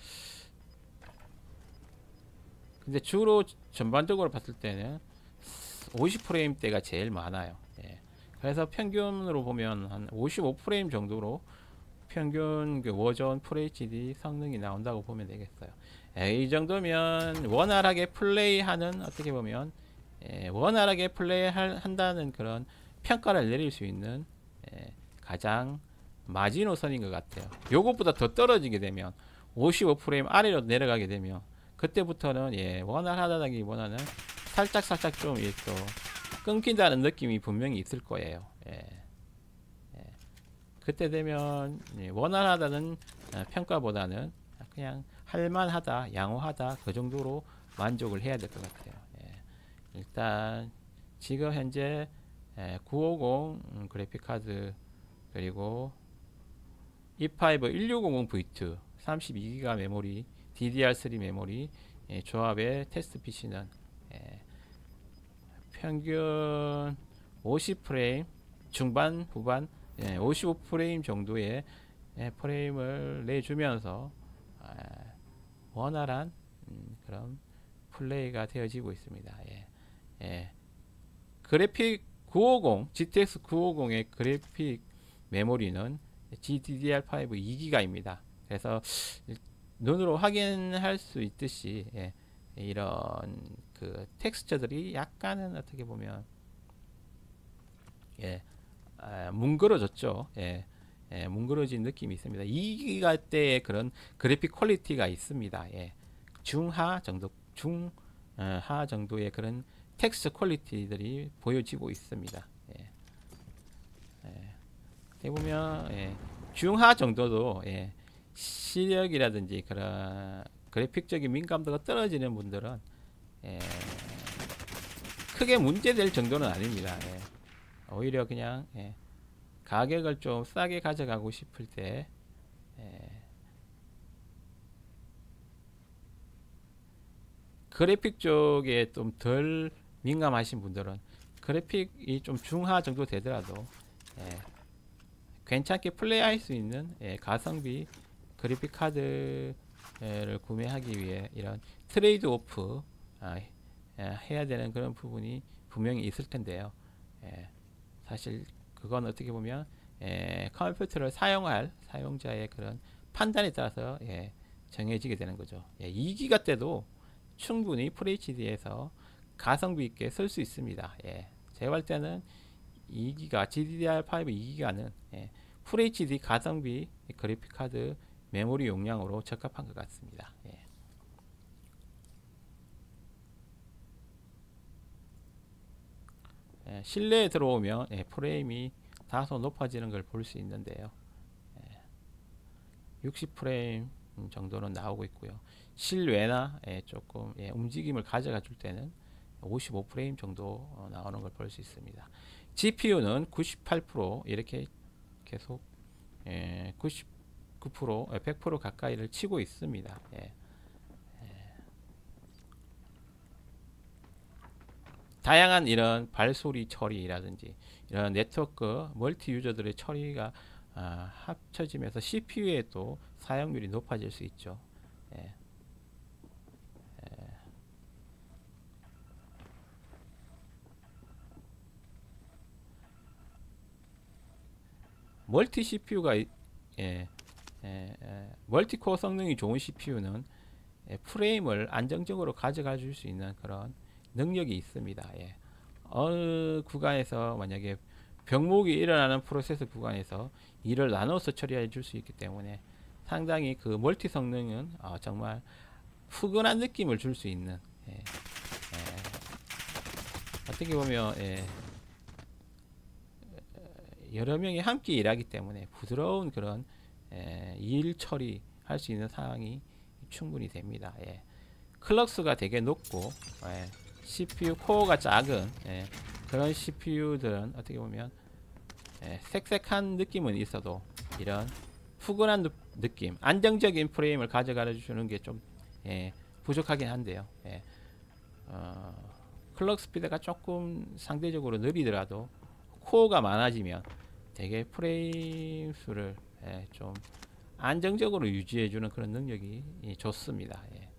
근데 주로 전반적으로 봤을 때는 오십 프레임 대가 제일 많아요. 예. 그래서 평균으로 보면 한 오십오 프레임 정도로 평균 그 워전 풀에이치디 성능이 나온다고 보면 되겠어요. 예, 이 정도면 원활하게 플레이하는 어떻게 보면 예, 원활하게 플레이한다는 그런 평가를 내릴 수 있는 예, 가장 마지노선인 것 같아요. 요것보다 더 떨어지게 되면 오십오 프레임 아래로 내려가게 되면 그때부터는 예, 원활하다기보다는 살짝 살짝 좀 예, 또 끊긴다는 느낌이 분명히 있을 거예요. 예. 예. 그때 되면 예, 원활하다는 어, 평가보다는 그냥 할만하다, 양호하다 그 정도로 만족을 해야 될 것 같아요. 예. 일단 지금 현재 예, 구오공 음, 그래픽 카드 그리고 이파이브 일육오공 브이 투 삼십이 기가 메모리 디디알 쓰리 메모리 예, 조합의 테스트 피씨는 예, 평균 오십 프레임 중반 후반 예, 오십오 프레임 정도의 예, 프레임을 내주면서 아, 원활한 음, 그런 플레이가 되어지고 있습니다. 예, 예. 그래픽 구오공 지티엑스 구오공의 그래픽 메모리는 지디디알 파이브 이 기가입니다. 그래서 눈으로 확인할 수 있듯이 예, 이런 그 텍스처들이 약간은 어떻게 보면 예, 아, 뭉그러졌죠. 예, 예, 뭉그러진 느낌이 있습니다. 이 기가대의 그런 그래픽 퀄리티가 있습니다. 예, 중하 정도, 중하 정도의 그런 텍스처 퀄리티들이 보여지고 있습니다. 예, 예, 어떻게 보면 예, 중하 정도도 예, 시력이라든지 그런 그래픽적인 민감도가 떨어지는 분들은 예, 크게 문제될 정도는 아닙니다. 예. 오히려 그냥 예, 가격을 좀 싸게 가져가고 싶을 때 예, 그래픽 쪽에 좀 덜 민감하신 분들은 그래픽이 좀 중하 정도 되더라도 예, 괜찮게 플레이할 수 있는 예, 가성비 그래픽 카드를 구매하기 위해 이런 트레이드 오프 아, 예, 해야 되는 그런 부분이 분명히 있을 텐데요. 예, 사실 그건 어떻게 보면 예, 컴퓨터를 사용할 사용자의 그런 판단에 따라서 예, 정해지게 되는 거죠. 예, 이 기가 때도 충분히 FHD에서 가성비 있게 쓸 수 있습니다. 예, 제가 볼 때는 이 기가 지디디알 파이브 이 기가는 예, FHD 가성비 그래픽 카드 메모리 용량으로 적합한 것 같습니다. 예. 예, 실내에 들어오면 예, 프레임이 다소 높아지는 걸 볼 수 있는데요. 예, 육십 프레임 정도는 나오고 있고요. 실외나 예, 조금 예, 움직임을 가져가 줄 때는 오십오 프레임 정도 어, 나오는 걸 볼 수 있습니다. 지피유는 구십팔 퍼센트 이렇게 계속 예, 구십구 퍼센트 백 퍼센트 가까이를 치고 있습니다. 예. 다양한 이런 발소리 처리라든지 이런 네트워크 멀티 유저들의 처리가 아, 합쳐지면서 씨피유의 또 사용률이 높아질 수 있죠. 예. 예. 멀티 씨피유가 예, 예, 예, 멀티코어 성능이 좋은 씨피유는 예, 프레임을 안정적으로 가져가 줄 수 있는 그런 능력이 있습니다. 예. 어느 구간에서 만약에 병목이 일어나는 프로세스 구간에서 이를 나눠서 처리해 줄 수 있기 때문에 상당히 그 멀티 성능은 어, 정말 푸근한 느낌을 줄 수 있는 예. 예. 어떻게 보면 예. 여러 명이 함께 일하기 때문에 부드러운 그런 예, 일 처리할 수 있는 상황이 충분히 됩니다. 예. 클럭수가 되게 높고 예. 씨피유 코어가 작은 예, 그런 씨피유들은 어떻게 보면 예, 색색한 느낌은 있어도 이런 푸근한 느, 느낌, 안정적인 프레임을 가져가 주는 게 좀 예, 부족하긴 한데요. 예, 어, 클럭 스피드가 조금 상대적으로 느리더라도 코어가 많아지면 되게 프레임 수를 예, 좀 안정적으로 유지해주는 그런 능력이 예, 좋습니다. 예.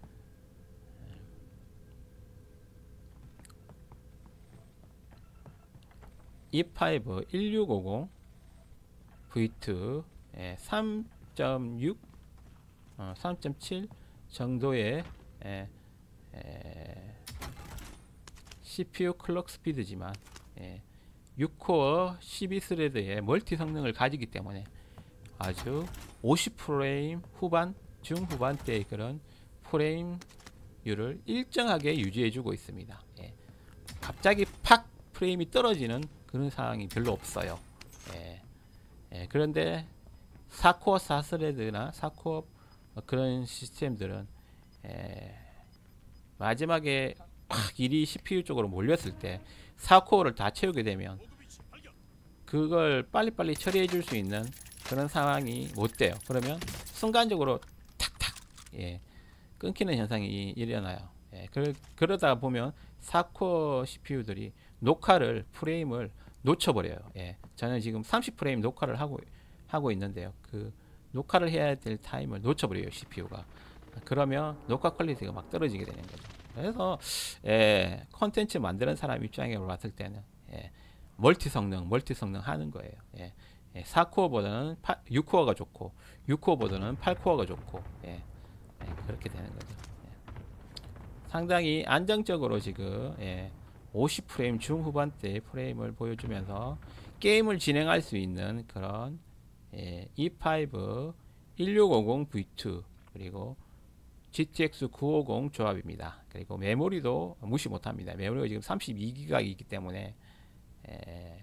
이 파이브 일육오공 브이 투 예, 삼 점 육, 어, 삼 점 칠 정도의 예, 예, 씨피유 클럭 스피드지만 예, 육 코어 십이 스레드의 멀티 성능을 가지기 때문에 아주 오십 프레임 후반, 중후반대의 그런 프레임율을 일정하게 유지해주고 있습니다. 예, 갑자기 팍 프레임이 떨어지는 그런 상황이 별로 없어요. 예, 예, 그런데 사 코어 사 스레드나 사 코어 그런 시스템들은 예, 마지막에 막 일이 씨피유 쪽으로 몰렸을 때 사 코어를 다 채우게 되면 그걸 빨리빨리 처리해 줄 수 있는 그런 상황이 못 돼요. 그러면 순간적으로 탁탁 예, 끊기는 현상이 일어나요. 예, 그, 그러다 보면 사 코어 씨피유들이 녹화를 프레임을 놓쳐버려요. 예, 저는 지금 삼십 프레임 녹화를 하고 하고 있는데요. 그 녹화를 해야 될 타임을 놓쳐버려요. 씨피유가. 그러면 녹화 퀄리티가 막 떨어지게 되는 거죠. 그래서 예, 컨텐츠 만드는 사람 입장에 봤을 때는 예, 멀티 성능, 멀티 성능 하는 거예요. 예, 예, 사 코어보다는 육 코어가 좋고 육 코어보다는 팔 코어가 좋고 예, 예, 그렇게 되는 거죠. 예. 상당히 안정적으로 지금 예, 오십 프레임 중후반대 프레임을 보여주면서 게임을 진행할 수 있는 그런 예, 이 파이브 일육오공 브이 투 그리고 지티엑스 구백오십 조합입니다. 그리고 메모리도 무시 못합니다. 메모리가 지금 삼십이 기가이기 때문에 에,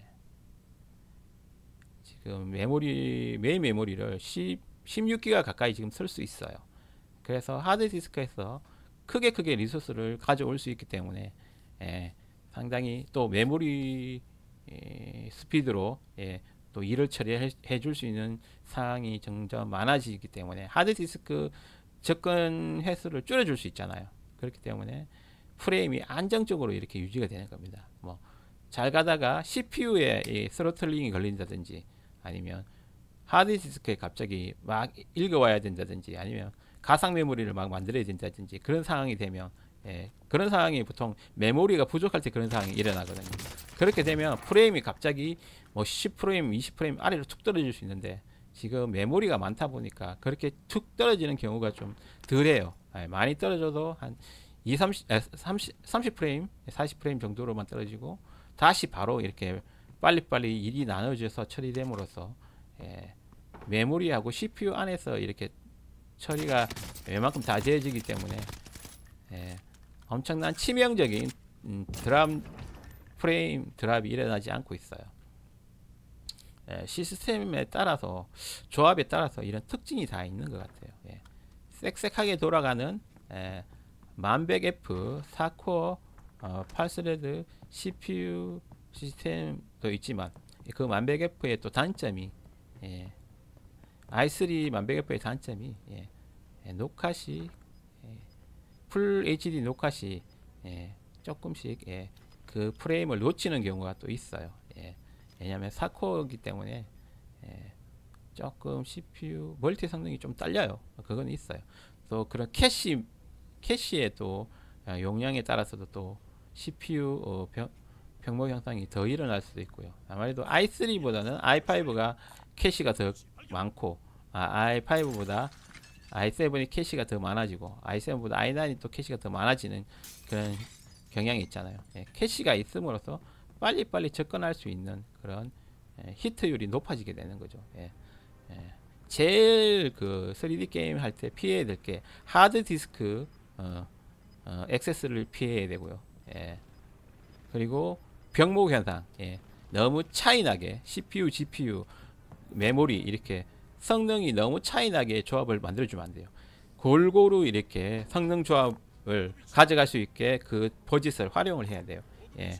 지금 메모리 메인 메모리를 십, 십육 기가 가까이 지금 쓸 수 있어요. 그래서 하드디스크에서 크게 크게 리소스를 가져올 수 있기 때문에 에, 상당히 또 메모리 에, 스피드로 예, 또 일을 처리해 줄 수 있는 상황이 점점 많아지기 때문에 하드디스크 접근 횟수를 줄여줄 수 있잖아요. 그렇기 때문에 프레임이 안정적으로 이렇게 유지가 되는 겁니다. 뭐 잘 가다가 씨피유에 이 스로틀링이 걸린다든지 아니면 하드디스크에 갑자기 막 읽어와야 된다든지 아니면 가상 메모리를 막 만들어야 된다든지 그런 상황이 되면 예, 그런 상황이 보통 메모리가 부족할 때 그런 상황이 일어나거든요. 그렇게 되면 프레임이 갑자기 뭐 십 프레임, 이십 프레임 아래로 툭 떨어질 수 있는데 지금 메모리가 많다 보니까 그렇게 툭 떨어지는 경우가 좀 덜해요. 예, 많이 떨어져도 한 이, 삼십, 아, 삼십, 삼십 프레임, 사십 프레임 정도로만 떨어지고 다시 바로 이렇게 빨리빨리 일이 나눠져서 처리됨으로써 예, 메모리하고 씨피유 안에서 이렇게 처리가 웬만큼 다 되어지기 때문에 예, 엄청난 치명적인 음, 드랍 프레임 드랍이 일어나지 않고 있어요. 예, 시스템에 따라서 조합에 따라서 이런 특징이 다 있는 것 같아요. 예, 쌕쌕하게 돌아가는 예, 만백 에프 사 코어 어, 팔 스레드 씨피유 시스템도 있지만 그 만백 에프의 또 단점이 예, 아이 쓰리 만백 에프의 단점이 예, 예, 녹화 시 예, 풀 에이치디 녹화 시 예, 조금씩 예, 그 프레임을 놓치는 경우가 또 있어요. 예, 왜냐하면 사 코어이기 때문에 예, 조금 씨피유 멀티 성능이 좀 딸려요. 그건 있어요. 또 그런 캐시 캐시의 또 용량에 따라서도 또 씨피유 어, 병, 병목 현상이 더 일어날 수도 있고요. 아무래도 아이 쓰리보다는 아이 파이브가 캐시가 더 많고 아, 아이 파이브보다 아이 세븐이 캐시가 더 많아지고 아이 세븐보다 아이 나인이 또 캐시가 더 많아지는 그런 경향이 있잖아요. 예, 캐시가 있음으로써 빨리빨리 접근할 수 있는 그런 예, 히트율이 높아지게 되는 거죠. 예, 예. 제일 그 쓰리디 게임 할 때 피해야 될 게 하드 디스크 어, 어, 액세스를 피해야 되고요. 예. 그리고 병목 현상, 예. 너무 차이나게 씨피유, 지피유, 메모리 이렇게 성능이 너무 차이나게 조합을 만들어주면 안 돼요. 골고루 이렇게 성능 조합을 가져갈 수 있게 그 버짓을 활용을 해야 돼요. 예.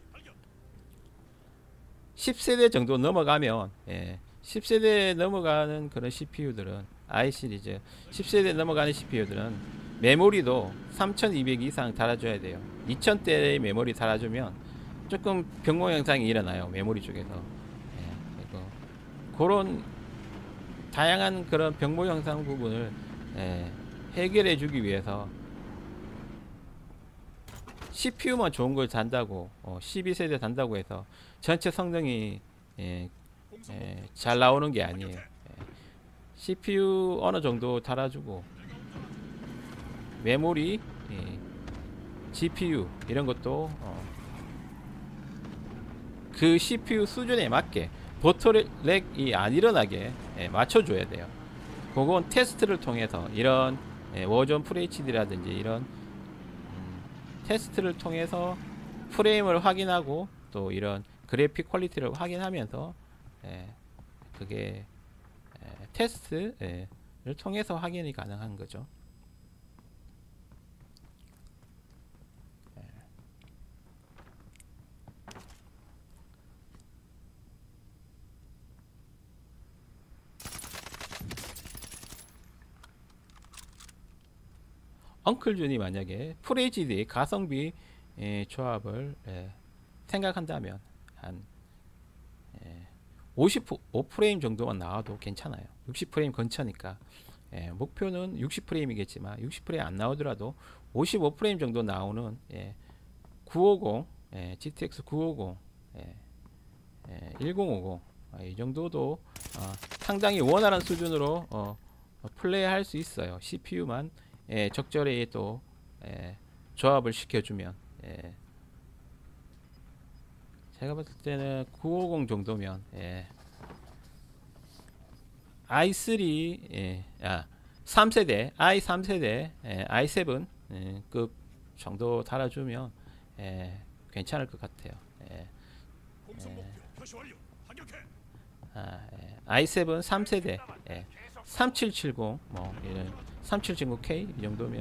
십 세대 정도 넘어가면 예. 십 세대 넘어가는 그런 씨피유들은 i 시리즈 십 세대 넘어가는 씨피유들은 메모리도 삼천이백 이상 달아줘야 돼요. 이천 대의 메모리 달아주면 조금 병목 현상이 일어나요. 메모리 쪽에서. 예, 그리고 그런 다양한 그런 병목 현상 부분을 예, 해결해 주기 위해서 씨피유만 좋은 걸 단다고 어, 십이 세대 단다고 해서 전체 성능이 예, 예, 잘 나오는 게 아니에요. 예, 씨피유 어느 정도 달아주고 메모리, 예, 지피유 이런 것도 어, 그 씨피유 수준에 맞게 보트렉이 안 일어나게 예, 맞춰줘야 돼요. 그건 테스트를 통해서 이런 예, 워전 FHD라든지 이런 음, 테스트를 통해서 프레임을 확인하고 또 이런 그래픽 퀄리티를 확인하면서 예, 그게 예, 테스트를 통해서 확인이 가능한 거죠. 엉클준이 만약에 풀에이치디 가성비 예, 조합을 예, 생각한다면 한 예, 오십오 프레임 정도만 나와도 괜찮아요. 육십 프레임 근처니까 예, 목표는 육십 프레임이겠지만 육십 프레임 안 나오더라도 오십오 프레임 정도 나오는 예, 구백오십 예, 지티엑스 구백오십 예, 예, 천오십 아, 이 정도도 어, 상당히 원활한 수준으로 어, 어, 플레이할 수 있어요. 씨피유만 예, 적절히 또 예, 조합을 시켜주면 예. 제가 봤을 때는 구백오십 정도면 예. 아이 쓰리 예. 아, 삼 세대 아이 삼 세대 예, 아이 세븐 예, 급 정도 달아주면 예, 괜찮을 것 같아요. 예. 예. 아, 예. 아이 세븐 삼 세대 예. 삼칠칠공 뭐 이런 삼칠칠공 케이 이 정도면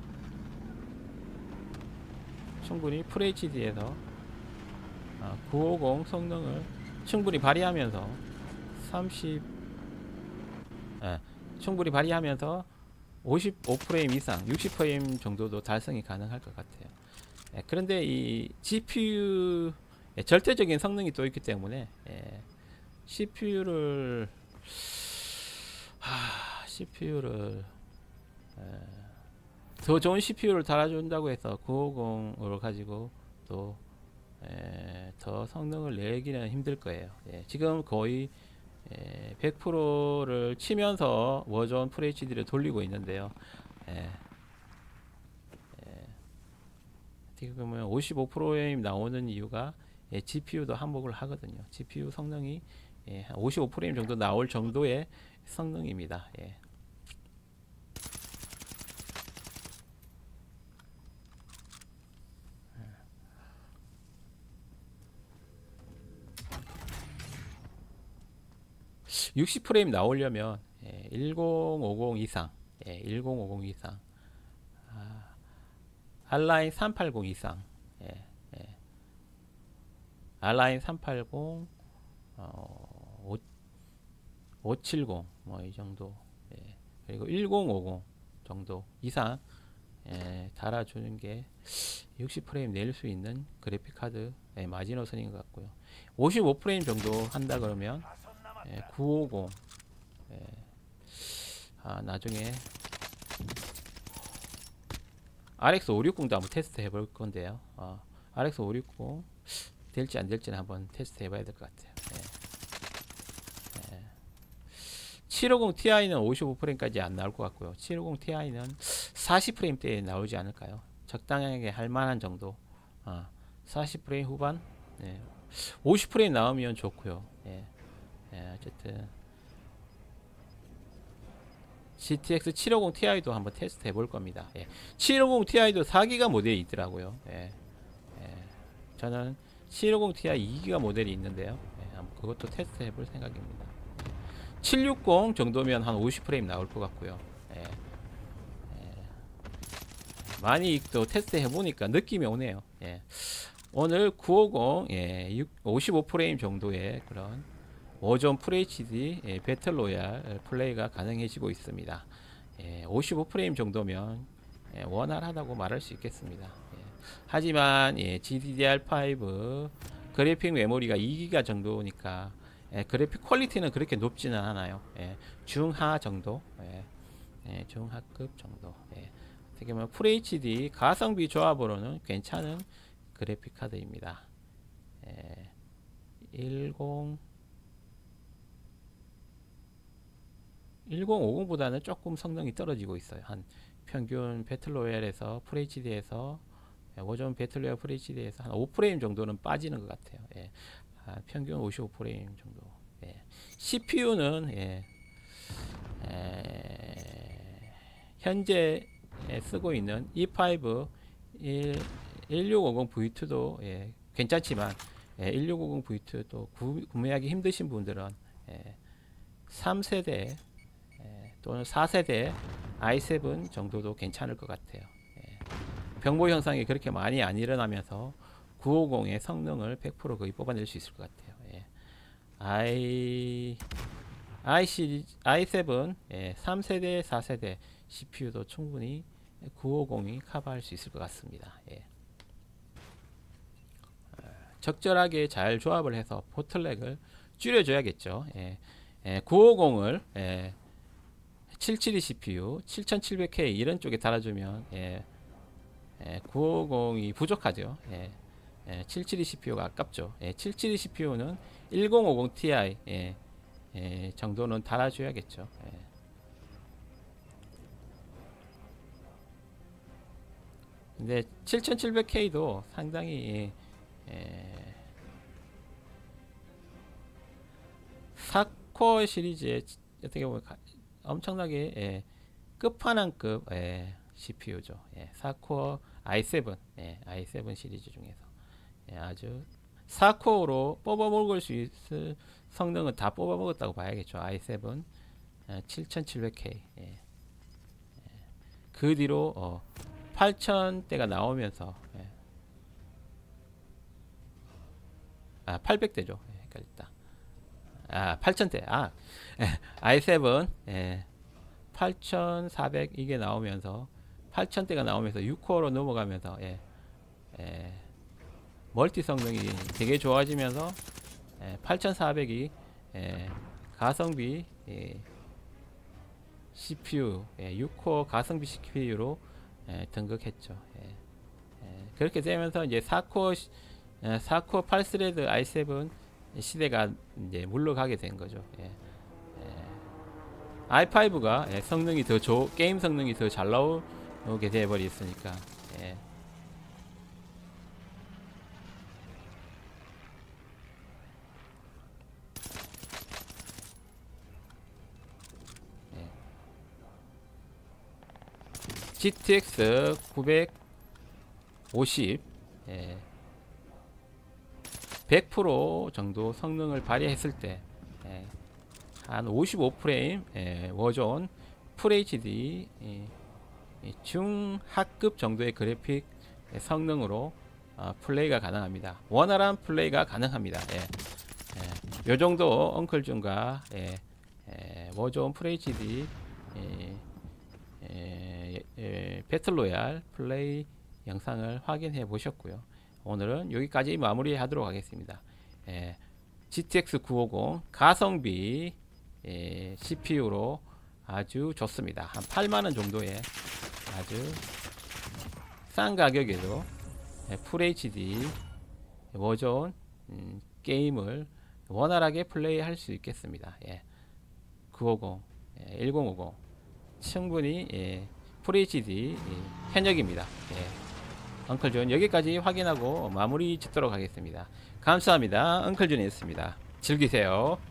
충분히 풀에이치디에서 어, 구백오십 성능을 충분히 발휘하면서 삼십 예, 충분히 발휘하면서 오십오 프레임 이상 육십 프레임 정도도 달성이 가능할 것 같아요. 예, 그런데 이 지피유 예, 절대적인 성능이 또 있기 때문에 예, 씨피유를 하, 씨피유를 더 좋은 씨피유를 달아준다고 해서 구오공을 가지고 또 에, 더 성능을 내기는 힘들 거예요. 예, 지금 거의 에, 백 퍼센트를 치면서 워전 FHD를 돌리고 있는데요. 예, 지금은 오십오 프레임 나오는 이유가 예, 지피유도 한몫을 하거든요. 지피유 성능이 예, 한 오십오 프레임 정도 나올 정도의 성능입니다. 예. 육십 프레임 나오려면 예, 천오십 이상, 예, 천오십 이상, 아, 알라인 삼백팔십 이상, 예, 예. 알라인 삼백팔십, 어, 오백칠십 뭐 이 정도, 예. 그리고 천오십 정도 이상 예, 달아주는 게 육십 프레임 낼 수 있는 그래픽 카드 예, 마지노선인 것 같고요. 오십오 프레임 정도 한다 그러면 예, 구백오십 예, 아, 나중에 알엑스 오백육십도 한번 테스트 해볼 건데요. 어, 알엑스 오백육십 될지 안 될지는 한번 테스트 해봐야 될 것 같아요. 예. 예. 칠백오십 티아이는 오십오 프레임까지 안 나올 것 같고요. 칠백오십 티아이는 사십 프레임대에 나오지 않을까요? 적당하게 할 만한 정도. 어, 사십 프레임 후반. 예. 오십 프레임 나오면 좋고요. 예. 예, 어쨌든 지티엑스 칠백오십 티아이도 한번 테스트 해볼 겁니다. 예. 칠백오십 티아이도 사 기가 모델이 있더라고요. 예. 예. 저는 칠백오십 티아이 이 기가 모델이 있는데요. 예, 한번 그것도 테스트 해볼 생각입니다. 칠백육십 정도면 한 오십 프레임 나올 것 같고요. 예. 예. 많이 또 테스트 해보니까 느낌이 오네요. 예. 오늘 구백오십 예, 오십오 프레임 정도의 그런 워전 FHD 예, 배틀로얄 플레이가 가능해지고 있습니다. 예, 오십오 프레임 정도면 예, 원활하다고 말할 수 있겠습니다. 예, 하지만 예, 지디디알5 그래픽 메모리가 이 기가 정도니까 예, 그래픽 퀄리티는 그렇게 높지는 않아요. 예, 중하 정도, 예, 예, 중하급 정도. 예, 어떻게 보면 FHD 가성비 조합으로는 괜찮은 그래픽 카드입니다. 예, 십 천오십보다는 조금 성능이 떨어지고 있어요. 한 평균 배틀로얄에서 FHD에서 워전 배틀로얄 FHD에서 한 오 프레임 정도는 빠지는 것 같아요. 예. 아, 평균 오십오 프레임 정도. 예. 씨피유는 예. 에, 현재 예, 쓰고 있는 이 파이브 일육오공 브이 투도 예, 괜찮지만 예, 일육오공 브이 투 또 구, 구매하기 힘드신 분들은 예, 삼 세대 예, 또는 사 세대 아이 세븐 정도도 괜찮을 것 같아요. 예, 병보 현상이 그렇게 많이 안 일어나면서 구백오십의 성능을 백 퍼센트 거의 뽑아낼 수 있을 것 같아요. 예. i i 시리즈 아이 세븐 예, 삼 세대 사 세대 씨피유도 충분히 구백오십이 커버할 수 있을 것 같습니다. 예. 적절하게 잘 조합을 해서 보틀렉을 줄여줘야겠죠. 예. 예, 구백오십을 예, 칠백칠십이 씨피유 칠천칠백 케이 이런 쪽에 달아주면 예, 예, 구백오십이 부족하죠. 예, 예, 칠백칠십이 씨피유가 아깝죠. 예, 칠백칠십이 씨피유는 천오십 티아이 예, 예, 정도는 달아줘야겠죠. 예. 근데 칠천칠백 케이도 상당히 예, 사 코어 시리즈에 어떻게 보면 가, 엄청나게 예, 끝판왕급 예, 씨피유죠. 예, 사 코어 아이 세븐 예, 아이 세븐 시리즈 중에서 예, 아주 사 코어로 뽑아 먹을 수 있을 성능은 다 뽑아 먹었다고 봐야겠죠. 아이 세븐 예, 칠천칠백 케이 예. 예. 그 뒤로 어, 팔천대가 나오면서 예. 아 팔백 대죠. 예, 헷갈렸다. 아 팔천대 아 예, 아이 세븐 예, 팔천사백 이게 나오면서 팔천대가 나오면서 육 코어로 넘어가면서 예, 예, 멀티 성능이 되게 좋아지면서 예, 팔천사백이 예, 가성비 예, 씨피유 예, 육 코어 가성비 씨피유로 예, 등극했죠. 예, 예, 그렇게 되면서 이제 사 코어 시- 예, 사 코어 팔 스레드 아이 세븐 시대가 이제 물러가게 된 거죠. 예, 예. 아이 파이브가 예, 성능이 더 좋, 게임 성능이 더 잘 나오게 돼버렸으니까. 예. 예. 지티엑스 구백오십 예. 백 퍼센트 정도 성능을 발휘했을 때 예. 한 오십오 프레임 예, 워존 풀에이치디 예, 예, 중하급 정도의 그래픽 예, 성능으로 어, 플레이가 가능합니다. 원활한 플레이가 가능합니다. 예, 예, 요 정도 엉클준과 예, 예, 워존 풀에이치디 예, 예, 예, 배틀로얄 플레이 영상을 확인해 보셨고요. 오늘은 여기까지 마무리 하도록 하겠습니다. 예, 지티엑스 구백오십 가성비 예, 씨피유로 아주 좋습니다. 한 팔만 원 정도의 아주 싼 가격에도 예, 풀에이치디 워존 음, 게임을 원활하게 플레이할 수 있겠습니다. 예, 구백오십, 예, 천오십 충분히 예, 풀에이치디 예, 현역입니다. 예, 엉클준 여기까지 확인하고 마무리 짓도록 하겠습니다. 감사합니다. 엉클준이었습니다. 즐기세요.